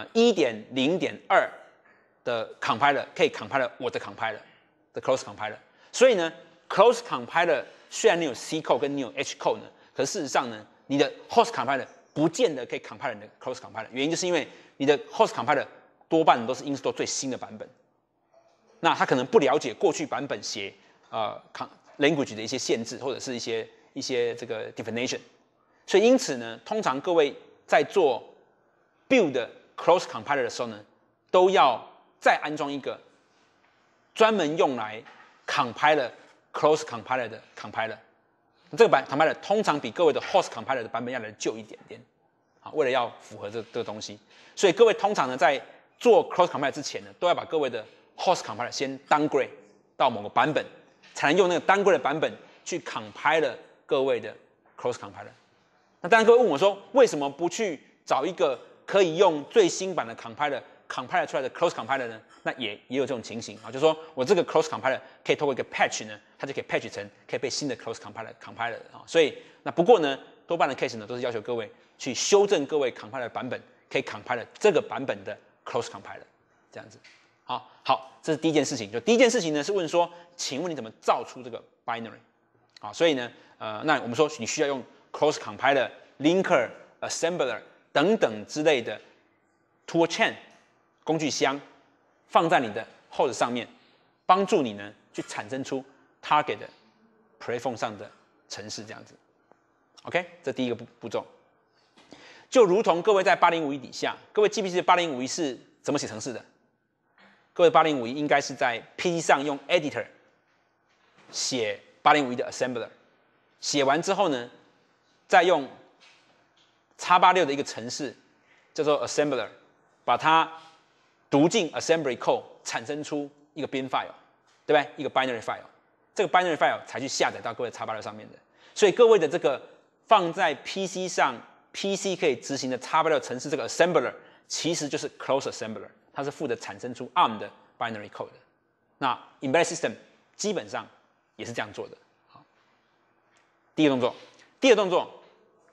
1.0.2 的 compiler 可以 compiler 我的 compiler 的 close compiler。所以呢 ，close compiler 虽然你有 C code 跟你有 H code 呢，可是事实上呢，你的 host compiler 不见得可以 compiler 你的 close compiler。原因就是因为你的 host compiler 多半都是 install 最新的版本，那他可能不了解过去版本写language 的一些限制，或者是一些这个 definition。所以因此呢，通常各位在做 build close compiler 的时候呢，都要再安装一个专门用来 compiler close compiler 的 compiler。这个compiler 通常比各位的 host compiler 的版本要来旧一点点，为了要符合这个东西。所以各位通常呢，在做 close compiler 之前呢，都要把各位的 host compiler 先 downgrade 到某个版本，才能用那个 downgrade 的版本去 compiler 各位的 close compiler。那当然，各位问我说，为什么不去找一个可以用最新版的 compiler 出来的 close compiler 呢？那也有这种情形就是说我这个 close compiler 可以透过一个 patch 呢，它就可以 patch 成可以被新的 close compiler 所以那不过呢，多半的 case 呢都是要求各位去修正各位 compiler 的版本，可以 compiler 这个版本的 close compiler 这样子。好，这是第一件事情。就第一件事情呢是问说，请问你怎么造出这个 binary？所以呢，那我们说你需要用 close compiler、linker、assembler 等等之类的 tool chain 工具箱放在你的 host 上面，帮助你呢去产生出 target 的 platform 上的程式这样子。OK， 这第一个步骤。就如同各位在8051底下，各位记不记得8051是怎么写程式的？各位8051应该是在 PC 上用 editor 写8051的 assembler， 写完之后呢，再用 x86 的一个程式叫做 assembler， 把它读进 assembly code， 产生出一个 bin file， 对不对？一个 binary file， 这个 binary file 才去下载到各位 x86 上面的。所以各位的这个放在 PC 上 ，PC 可以执行的 x86 程式这个 assembler， 其实就是 close assembler， 它是负责产生出 ARM 的 binary code 的。那 embedded system 基本上也是这样做的。好，第二个动作，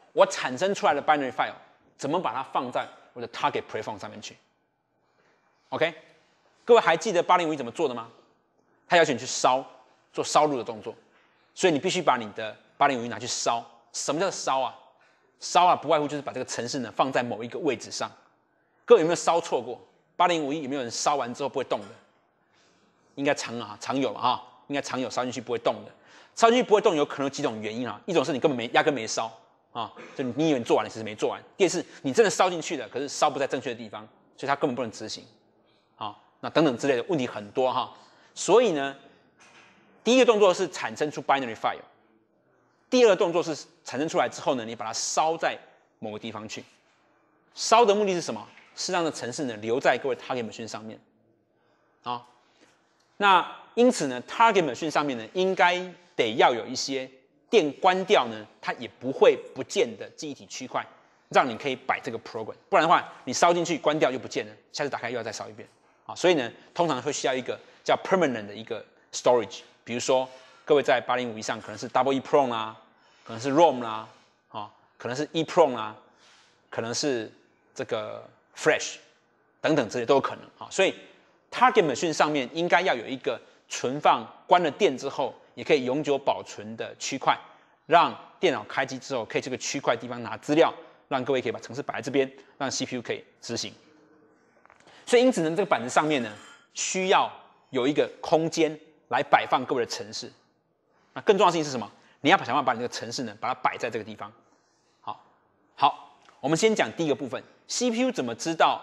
我产生出来的 binary file 怎么把它放在我的 target platform 上面去 ？OK， 各位还记得8051怎么做的吗？它要求你去做烧录的动作，所以你必须把你的8051拿去烧。什么叫烧啊？烧啊，不外乎就是把这个程式呢放在某一个位置上。各位有没有烧错过？8051有没有人烧完之后不会动的？应该常有嘛哈，应该常有烧进去不会动的。烧进去不会动有可能有几种原因啊，一种是你根本压根没烧啊，就你以为你做完了，其实没做完。第二是你真的烧进去了，可是烧不在正确的地方，所以它根本不能执行。啊，那等等之类的问题很多哈。所以呢，第一个动作是产生出 binary file， 第二个动作是产生出来之后呢，你把它烧在某个地方去。烧的目的是什么？是让这程式呢留在各位 target machine 上面。啊，那因此呢 ，target machine 上面呢，应该得要有一些电关掉呢，它也不会不见的记忆体区块，让你可以摆这个 program。不然的话，你烧进去关掉就不见了，下次打开又要再烧一遍。啊，所以呢，通常会需要一个叫 permanent 的一个 storage。比如说，各位在8051上可能是 double EEPROM 啦，可能是 ROM 啦，啊，可能是 EEPROM 啦，可能是这个 Flash 等等这些都有可能啊。所以 target machine 上面应该要有一个存放关了电之后也可以永久保存的区块，让电脑开机之后可以这个区块地方拿资料，让各位可以把程式摆在这边，让 CPU 可以执行。所以因此呢，这个板子上面呢需要有一个空间来摆放各位的程式。那更重要的事情是什么？你要想办法把你这个程式呢把它摆在这个地方。好，我们先讲第一个部分 ，CPU 怎么知道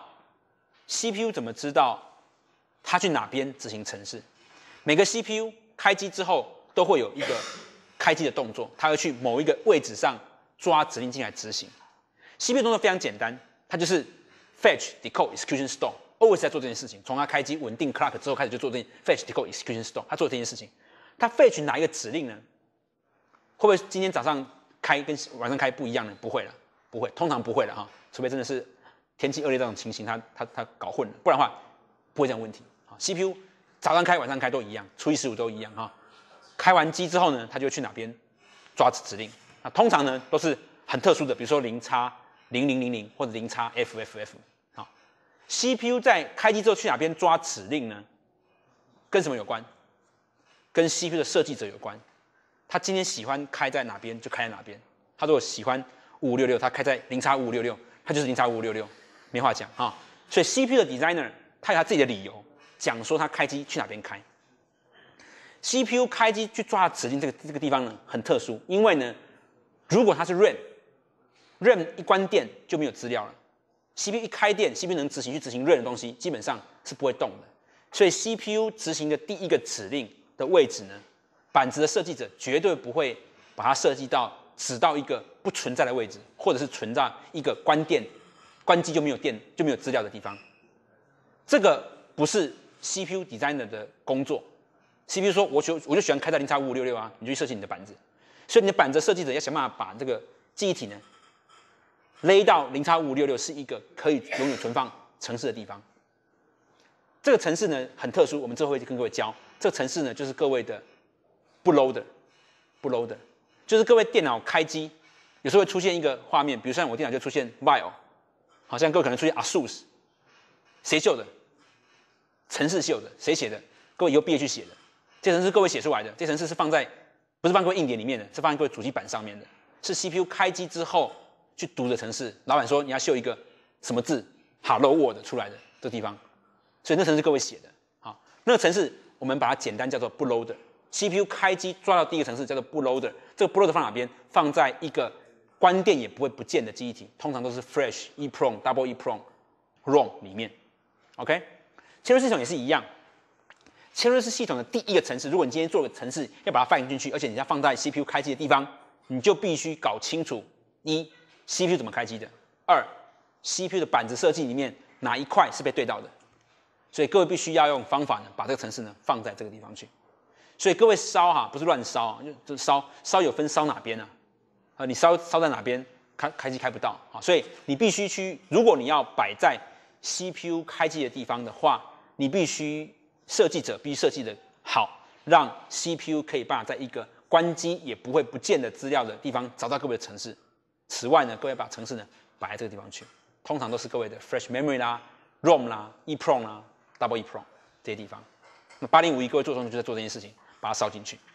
它去哪边执行程式？每个 CPU 开机之后都会有一个开机的动作，它会去某一个位置上抓指令进来执行。CPU 动作非常简单，它就是 fetch、decode、execution、store，always 在做这件事情。从它开机稳定 clock 之后开始就做这件 fetch、decode、execution、store， 它做这件事情。它 fetch 哪一个指令呢？会不会今天早上开跟晚上开不一样呢？不会了，不会，通常不会了哈，除非真的是天气恶劣这种情形，它搞混了，不然的话不会这样问题。CPU 早上开晚上开都一样，初一十五都一样哈。开完机之后呢，它就去哪边抓指令？那通常呢都是很特殊的，比如说0x0000或者0xFFF。好 ，CPU 在开机之后去哪边抓指令呢？跟什么有关？跟 CPU 的设计者有关。他今天喜欢开在哪边就开在哪边。他如果喜欢5566，他开在0x5566，他就是0x5566，没话讲啊。所以 CPU 的 designer 他有他自己的理由，讲说他开机去哪边开。CPU 开机去抓指令这个地方呢很特殊，因为呢，如果它是 RAM 一关电就没有资料了。CPU 一开电 ，CPU 能去执行 RAM 的东西，基本上是不会动的。所以 CPU 执行的第一个指令的位置呢，板子的设计者绝对不会把它设计到指到一个不存在的位置，或者是存在一个关机就没有电就没有资料的地方。这个不是 CPU designer 的工作。CPU 说我就喜欢开在0x5566啊，你就去设计你的板子。所以你的板子设计者要想办法把这个记忆体呢勒到0x5566是一个可以永远存放程式的地方。这个程式呢很特殊，我们之后会跟各位教。这个程式呢就是各位的bootloader，就是各位电脑开机有时候会出现一个画面，比如像我电脑就出现 VIO， 好像各位可能出现 ASUS， 谁秀的？程式秀的，谁写的？各位以后毕业去写的。这程式各位写出来的，这程式是不是放各位硬碟里面的，是放在各位主机板上面的，是 CPU 开机之后去读的程式。老板说你要秀一个什么字 ，Hello World 出来的这个地方，所以那程式各位写的。好，那个程式我们把它简单叫做 bootloader。CPU 开机抓到第一个程式叫做 bootloader， 这个 bootloader 放哪边？放在一个关电也不会不见的记忆体，通常都是 Flash、EEPROM、Double EEPROM、ROM 里面。OK， 切入系统也是一样。切入式系统的第一个程式，如果你今天做个程式要把它放进去，而且你要放在 CPU 开机的地方，你就必须搞清楚：一 ，CPU 怎么开机的；二 ，CPU 的板子设计里面哪一块是被对到的。所以各位必须要用方法呢，把这个程式呢放在这个地方去。所以各位烧哈，不是乱烧，就烧有分烧哪边啊？你烧在哪边，开机开不到啊。所以你必须如果你要摆在 CPU 开机的地方的话，你设计者必须设计的好，让 CPU 可以办法在一个关机也不会不见的资料的地方找到各位的程式。 此外呢，各位把程式呢摆在这个地方去，通常都是各位的 Flash Memory 啦、ROM 啦、EEPROM 啦、Double EEPROM 这些地方。那8051各位做中就在做这件事情，把它烧进去。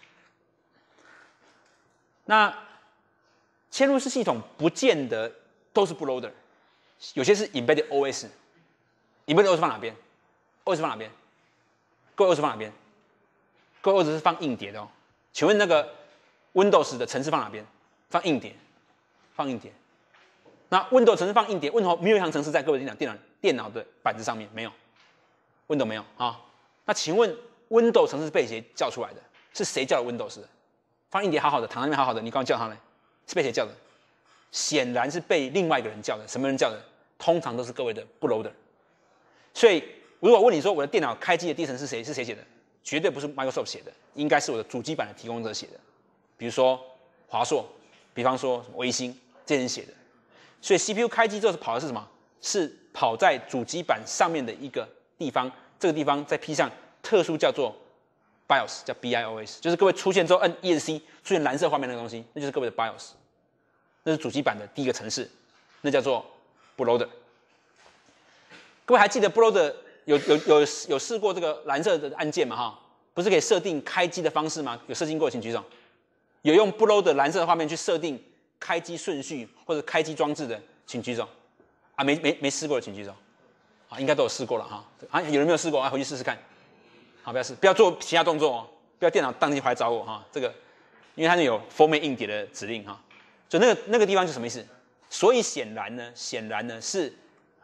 那嵌入式系统不见得都是 bootloader， 有些是 embedded OS。embedded OS 放哪边 ？OS 放哪边？各位 OS 放哪边？各位 OS 是放硬碟的哦。请问那个 Windows 的程式放哪边？放硬碟，放硬碟。那 Windows 程式放硬碟，为什么没有一行程式在各位电脑的板子上面？没有 ，Windows 没有啊。那请问 Windows 程式被谁叫出来的？是谁叫的 Windows 的？放硬碟好好的，躺在那边好好的，你刚刚叫他呢？是被谁叫的？显然是被另外一个人叫的。什么人叫的？通常都是各位的 bootloader。所以如果问你说我的电脑开机的底层是谁写的？绝对不是 Microsoft 写的，应该是我的主机板的提供者写的。比如说华硕，比方说什么微星，这些人写的。所以 CPU 开机之后是跑的是什么？是跑在主机板上面的一个地方，这个地方再披上特殊叫做 BIOS， 叫 BIOS， 就是各位出现之后摁 ESC 出现蓝色画面那个东西，那就是各位的 BIOS， 那是主机板的第一个程式，那叫做 bootloader。各位还记得 bootloader 有试过这个蓝色的按键吗？哈，不是可以设定开机的方式吗？有设定过，请举手。有用 bootloader 蓝色的画面去设定开机顺序或者开机装置的，请举手。啊，没试过的，请举手。啊，应该都有试过了哈。啊，有人没有试过？啊，回去试试看。好，不要做其他动作哦，不要电脑当天回来找我哈。这个，因为它有 format 硬碟的指令哈。所以那个地方是什么意思？所以显然呢是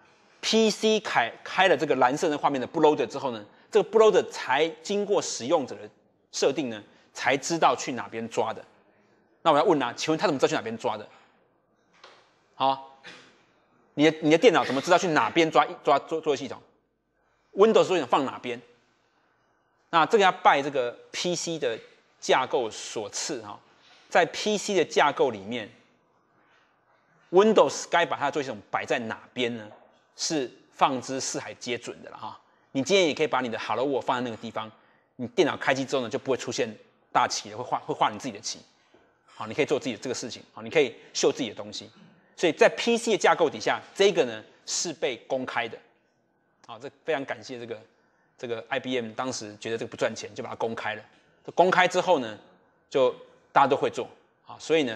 PC 开了这个蓝色的画面的 bootloader 之后呢，这个 bootloader 才经过使用者的设定呢，才知道去哪边抓的。那我要问啊，请问他怎么知道去哪边抓的？好，你的电脑怎么知道去哪边抓作业系统 ？Windows 作业系统放哪边？那这个要拜这个 PC 的架构所赐哈，在 PC 的架构里面 ，Windows 该把它的作业系统摆在哪边呢？是放之四海皆准的了哈。你今天也可以把你的 Hello World 放在那个地方，你电脑开机之后呢，就不会出现大旗了，会画你自己的旗。好，你可以做自己的这个事情，好，你可以秀自己的东西。所以在 PC 的架构底下，这个呢是被公开的。好，这非常感谢这个 IBM 当时觉得这个不赚钱，就把它公开了。公开之后呢，就大家都会做啊，所以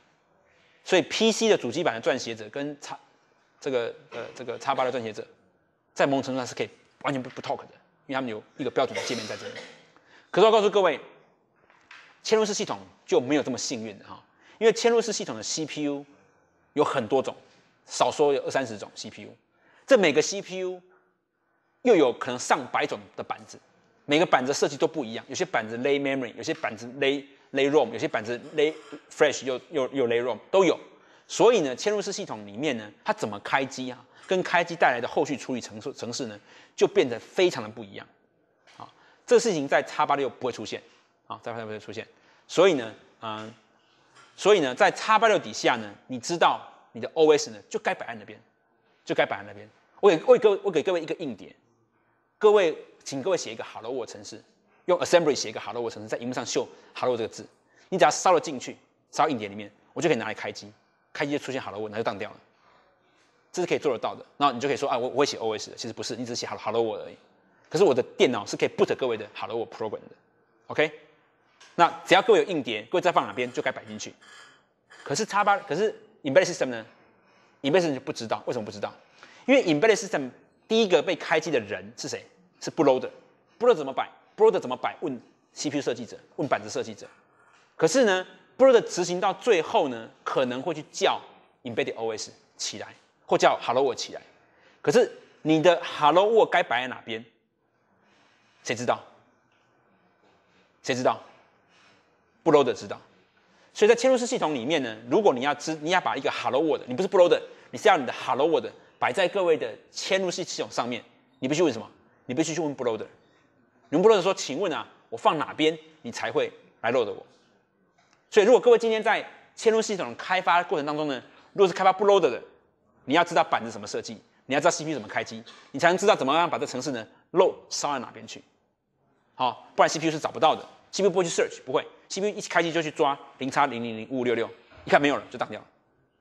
PC 的主机板的撰写者跟这个X8的撰写者，在某种程度上是可以完全不 talk 的，因为他们有一个标准的界面在这里。可是我告诉各位，嵌入式系统就没有这么幸运的哈，因为嵌入式系统的 CPU 有很多种，少说有20-30种 CPU， 这每个 CPU 又有可能上百种的板子，每个板子设计都不一样，有些板子 lay memory， 有些板子 lay ROM， 有些板子 lay flash 又 lay ROM 都有。所以呢，嵌入式系统里面呢，它怎么开机啊？跟开机带来的后续处理程式呢，就变得非常的不一样。啊，这个事情在 X86 不会出现，啊，在 X86 不会出现。所以呢，在 X86 底下呢，你知道你的 OS 呢就该摆在那边，就该摆在那边。我给各位一个硬碟，请各位写一个 Hello World 程式，用 Assembly 写一个 Hello World 程式，在荧幕上秀 Hello 这个字，你只要烧了进去，烧硬碟里面，我就可以拿来开机，开机就出现 Hello World， 那就当掉了。这是可以做得到的。然后你就可以说啊，我会写 OS 的，其实不是，你只是写 Hello World 而已。可是我的电脑是可以 boot 各位的 Hello World program 的 ，OK？ 那只要各位有硬碟，各位再放哪边就该摆进去。可是 Embedded System 呢 ？Embedded System 就不知道，为什么不知道？因为 Embedded System 第一个被开机的人是谁？是 bootloader。bootloader 怎么摆 ？bootloader 怎么摆？问 CPU 设计者，问板子设计者。可是呢 ，bootloader 执行到最后呢，可能会去叫 Embedded OS 起来，或叫 Hello World 起来。可是你的 Hello World 该摆在哪边？谁知道？谁知道？bootloader 知道。所以在嵌入式系统里面呢，如果你要把一个 Hello World， 你不是 bootloader， 你是要你的 Hello World 摆在各位的嵌入式系统上面，你必须问什么？你必须去问 bootloader。你问 bootloader 说，请问啊，我放哪边你才会来 load 我？所以如果各位今天在嵌入系统的开发过程当中呢，如果是开发 bootloader 的，你要知道板子怎么设计，你要知道 CPU 怎么开机，你才能知道怎么样把这程式呢 load 烧在哪边去。好，不然 CPU 是找不到的。CPU 不会去 search， 不会 ，CPU 一开机就去抓0x000566，一看没有了就当掉了。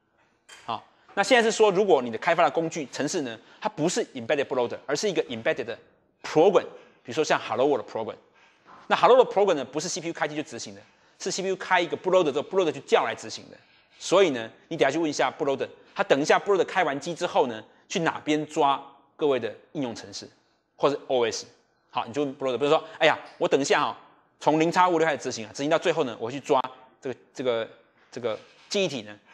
好，那现在是说，如果你的开发的工具程式呢，它不是 embedded bootloader， 而是一个 embedded 的 program， 比如说像 Hello World 的 program。那 Hello 的 program 呢，不是 CPU 开机就执行的，是 CPU 开一个 bootloader 之后 ，bootloader 去叫来执行的。所以呢，你等下去问一下 bootloader， 他等一下 bootloader 开完机之后呢，去哪边抓各位的应用程式或者 OS。好，你就问 bootloader，比如说，哎呀，我等一下从0x56开始执行执行到最后呢，我会去抓这个记忆体呢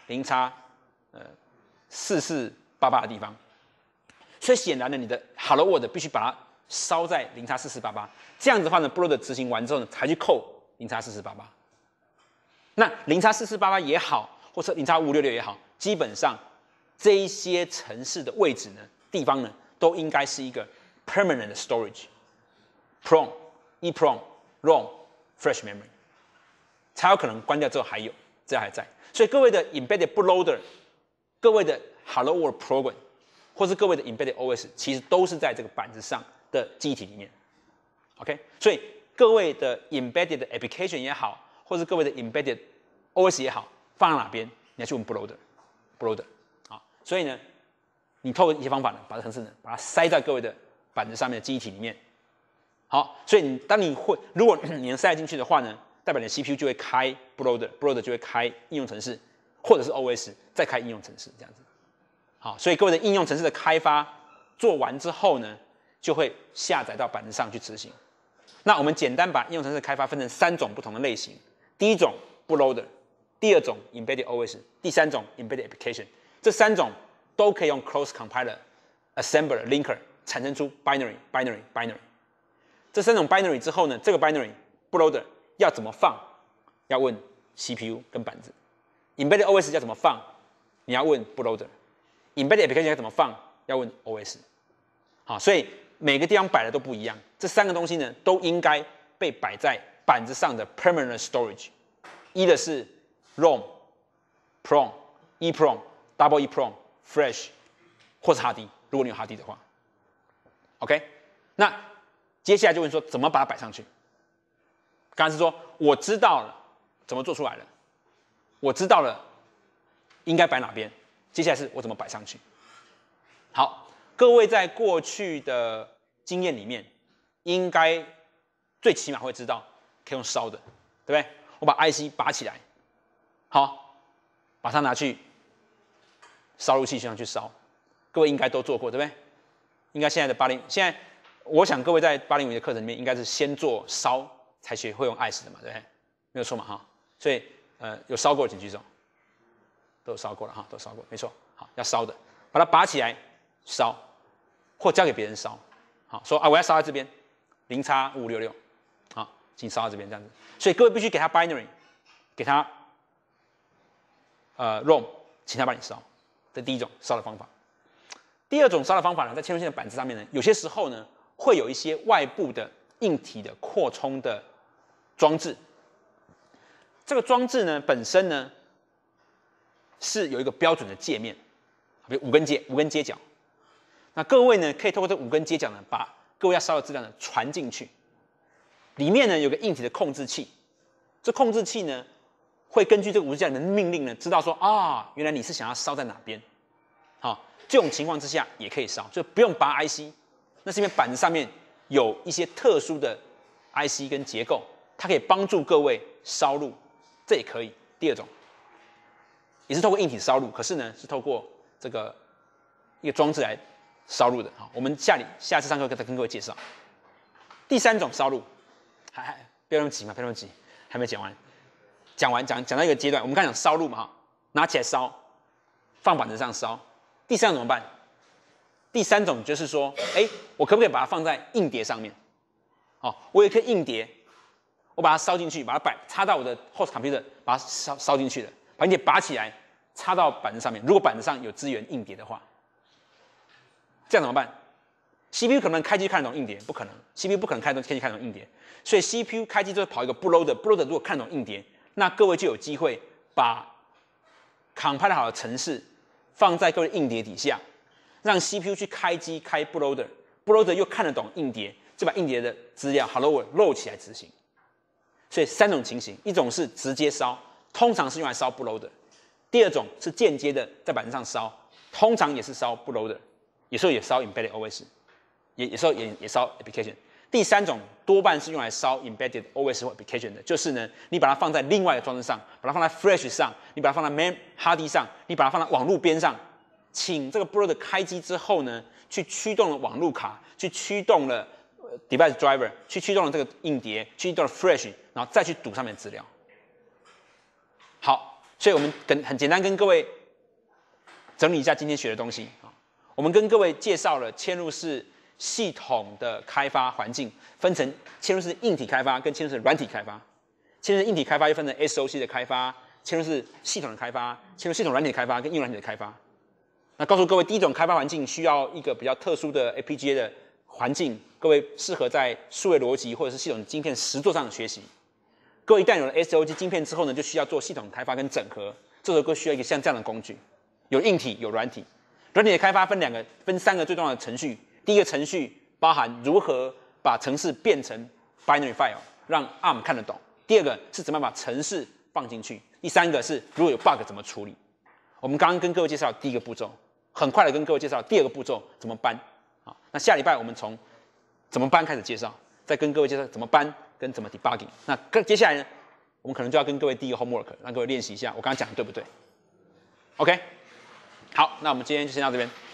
0x4488的地方。所以显然呢，你的 Hello World 必须把它烧在0x4488，这样子的话呢 ，bootloader 执行完之后呢，才去扣0x4488。那0x4488也好，或者0x566也好，基本上这一些程式的位置呢、地方呢，都应该是一个 permanent storage。PROM、EPROM、ROM、Flash Memory， 才有可能关掉之后还有，这还在。所以各位的 embedded bootloader， 各位的 Hello World program， 或是各位的 embedded OS， 其实都是在这个板子上的记忆体里面。OK， 所以各位的 embedded application 也好，或是各位的 embedded OS 也好，放在哪边，你要去问 bootloader。好，所以呢，你透过一些方法呢，把这程式呢，把它塞在各位的板子上面的记忆体里面。好，所以如果你能塞进去的话呢，代表你的 CPU 就会开 bootloader 就会开应用程式，或者是 OS 再开应用程式这样子。好，所以各位的应用程式的开发做完之后呢，就会下载到板子上去执行。那我们简单把应用程式开发分成3种不同的类型：第一种 bootloader， 第二种 embedded OS， 第三种 embedded application。这3种都可以用 close compiler、assembler、linker 产生出 binary。这3种 binary 之后呢，这个 binary bootloader 要怎么放，要问 CPU 跟板子。embedded OS 要怎么放，你要问 bootloader。embedded application 要怎么放，要问 OS。好，所以每个地方摆的都不一样。这3个东西呢，都应该被摆在板子上的 permanent storage， 一的是 ROM、PROM、EPROM、Double EPROM、Flash 或是 HDD， 如果你有 HDD 的话。OK， 那接下来就问说怎么把它摆上去。刚才是说我知道了怎么做出来了，我知道了应该摆哪边，接下来是我怎么摆上去。好，各位在过去的经验里面，应该最起码会知道可以用烧的，对不对？我把 IC 拔起来，好，把它拿去烧入器上去烧，各位应该都做过，对不对？应该现在的现在我想各位在805的课程里面，应该是先做烧才学会用 IC 的嘛，对不对？没有错嘛，哈。所以有烧过的请举手，都有烧过了哈，都烧过，没错。好，要烧的，把它拔起来烧，或交给别人烧。好，说我要烧在这边0x5566，好，请烧到这边这样子。所以各位必须给他 binary， 给他ROM， 请他帮你烧。这第一种烧的方法。第二种烧的方法呢，在嵌入性的板子上面呢，有些时候呢会有一些外部的硬体的扩充的装置。这个装置呢本身呢是有一个标准的界面，比如五根接角。那各位呢可以透过这5根接角呢，把各位要烧的资料呢传进去。里面呢有个硬体的控制器，这控制器呢会根据这个5根接角的命令呢，知道说原来你是想要烧在哪边。好，这种情况之下也可以烧，就不用拔 IC。那是因为板子上面有一些特殊的 IC 跟结构，它可以帮助各位烧入，这也可以。第二种也是透过硬体烧入，可是呢是透过这个一个装置来烧入的。好，我们下次上课再跟各位介绍。第3种烧入，不要那么急嘛，不要那么急，还没讲完。讲到一个阶段，我们刚讲烧入嘛，拿起来烧，放板子上烧。第3种怎么办？第3种就是说，我可不可以把它放在硬碟上面？我有一颗硬碟，我把它烧进去，把它插到我的 host computer， 把它烧进去了，把硬碟拔起来，插到板子上面。如果板子上有支援硬碟的话，这样怎么办 ？CPU 可能开机看得懂硬碟，不可能 ，CPU 不可能开机看得懂硬碟，所以 CPU 开机就会跑一个 bootloader 如果看得懂硬碟，那各位就有机会把 compile 好的程式放在各位硬碟底下，让 CPU 去开机开 bootloader 又看得懂硬碟，就把硬碟的资料 Hello World 漏起来执行。所以3种情形，一种是直接烧，通常是用来烧 bootloader； 第二种是间接的在板子上烧，通常也是烧 bootloader， 有时候也烧 embedded OS， 有时候也烧 application。第三种多半是用来烧 embedded OS 或 application 的，就是呢，你把它放在另外的装置上，把它放在 flash 上，你把它放在 main hard disk 上，你把它放在网路边上，请这个 bootloader 开机之后呢，去驱动了网路卡，去驱动了device driver， 去驱动了这个硬碟，去驱动了 flash， 然后再去读上面的资料。好，所以我们很简单跟各位整理一下今天学的东西啊。我们跟各位介绍了嵌入式系统的开发环境，分成嵌入式硬体开发跟嵌入式软体开发。嵌入式硬体开发又分成 SOC 的开发、嵌入式系统的开发、嵌入系统软体的开发跟应用软体的开发。那告诉各位，第一种开发环境需要一个比较特殊的 FPGA 的环境，各位适合在数位逻辑或者是系统晶片实作上学习。各位一旦有了 SOC 晶片之后呢，就需要做系统开发跟整合，这时候各位需要一个像这样的工具，有硬体有软体。软体的开发分三个最重要的程序。第一个程序包含如何把程式变成 binary file， 让 ARM 看得懂。第二个是怎么把程式放进去。第三个是如果有 bug 怎么处理。我们刚刚跟各位介绍第一个步骤，很快的跟各位介绍第二个步骤怎么搬。好，那下礼拜我们从怎么搬开始介绍，再跟各位介绍怎么搬跟怎么 debugging。那接下来呢，我们可能就要跟各位第一个 homework， 让各位练习一下我刚刚讲的对不对 ？OK， 好，那我们今天就先到这边。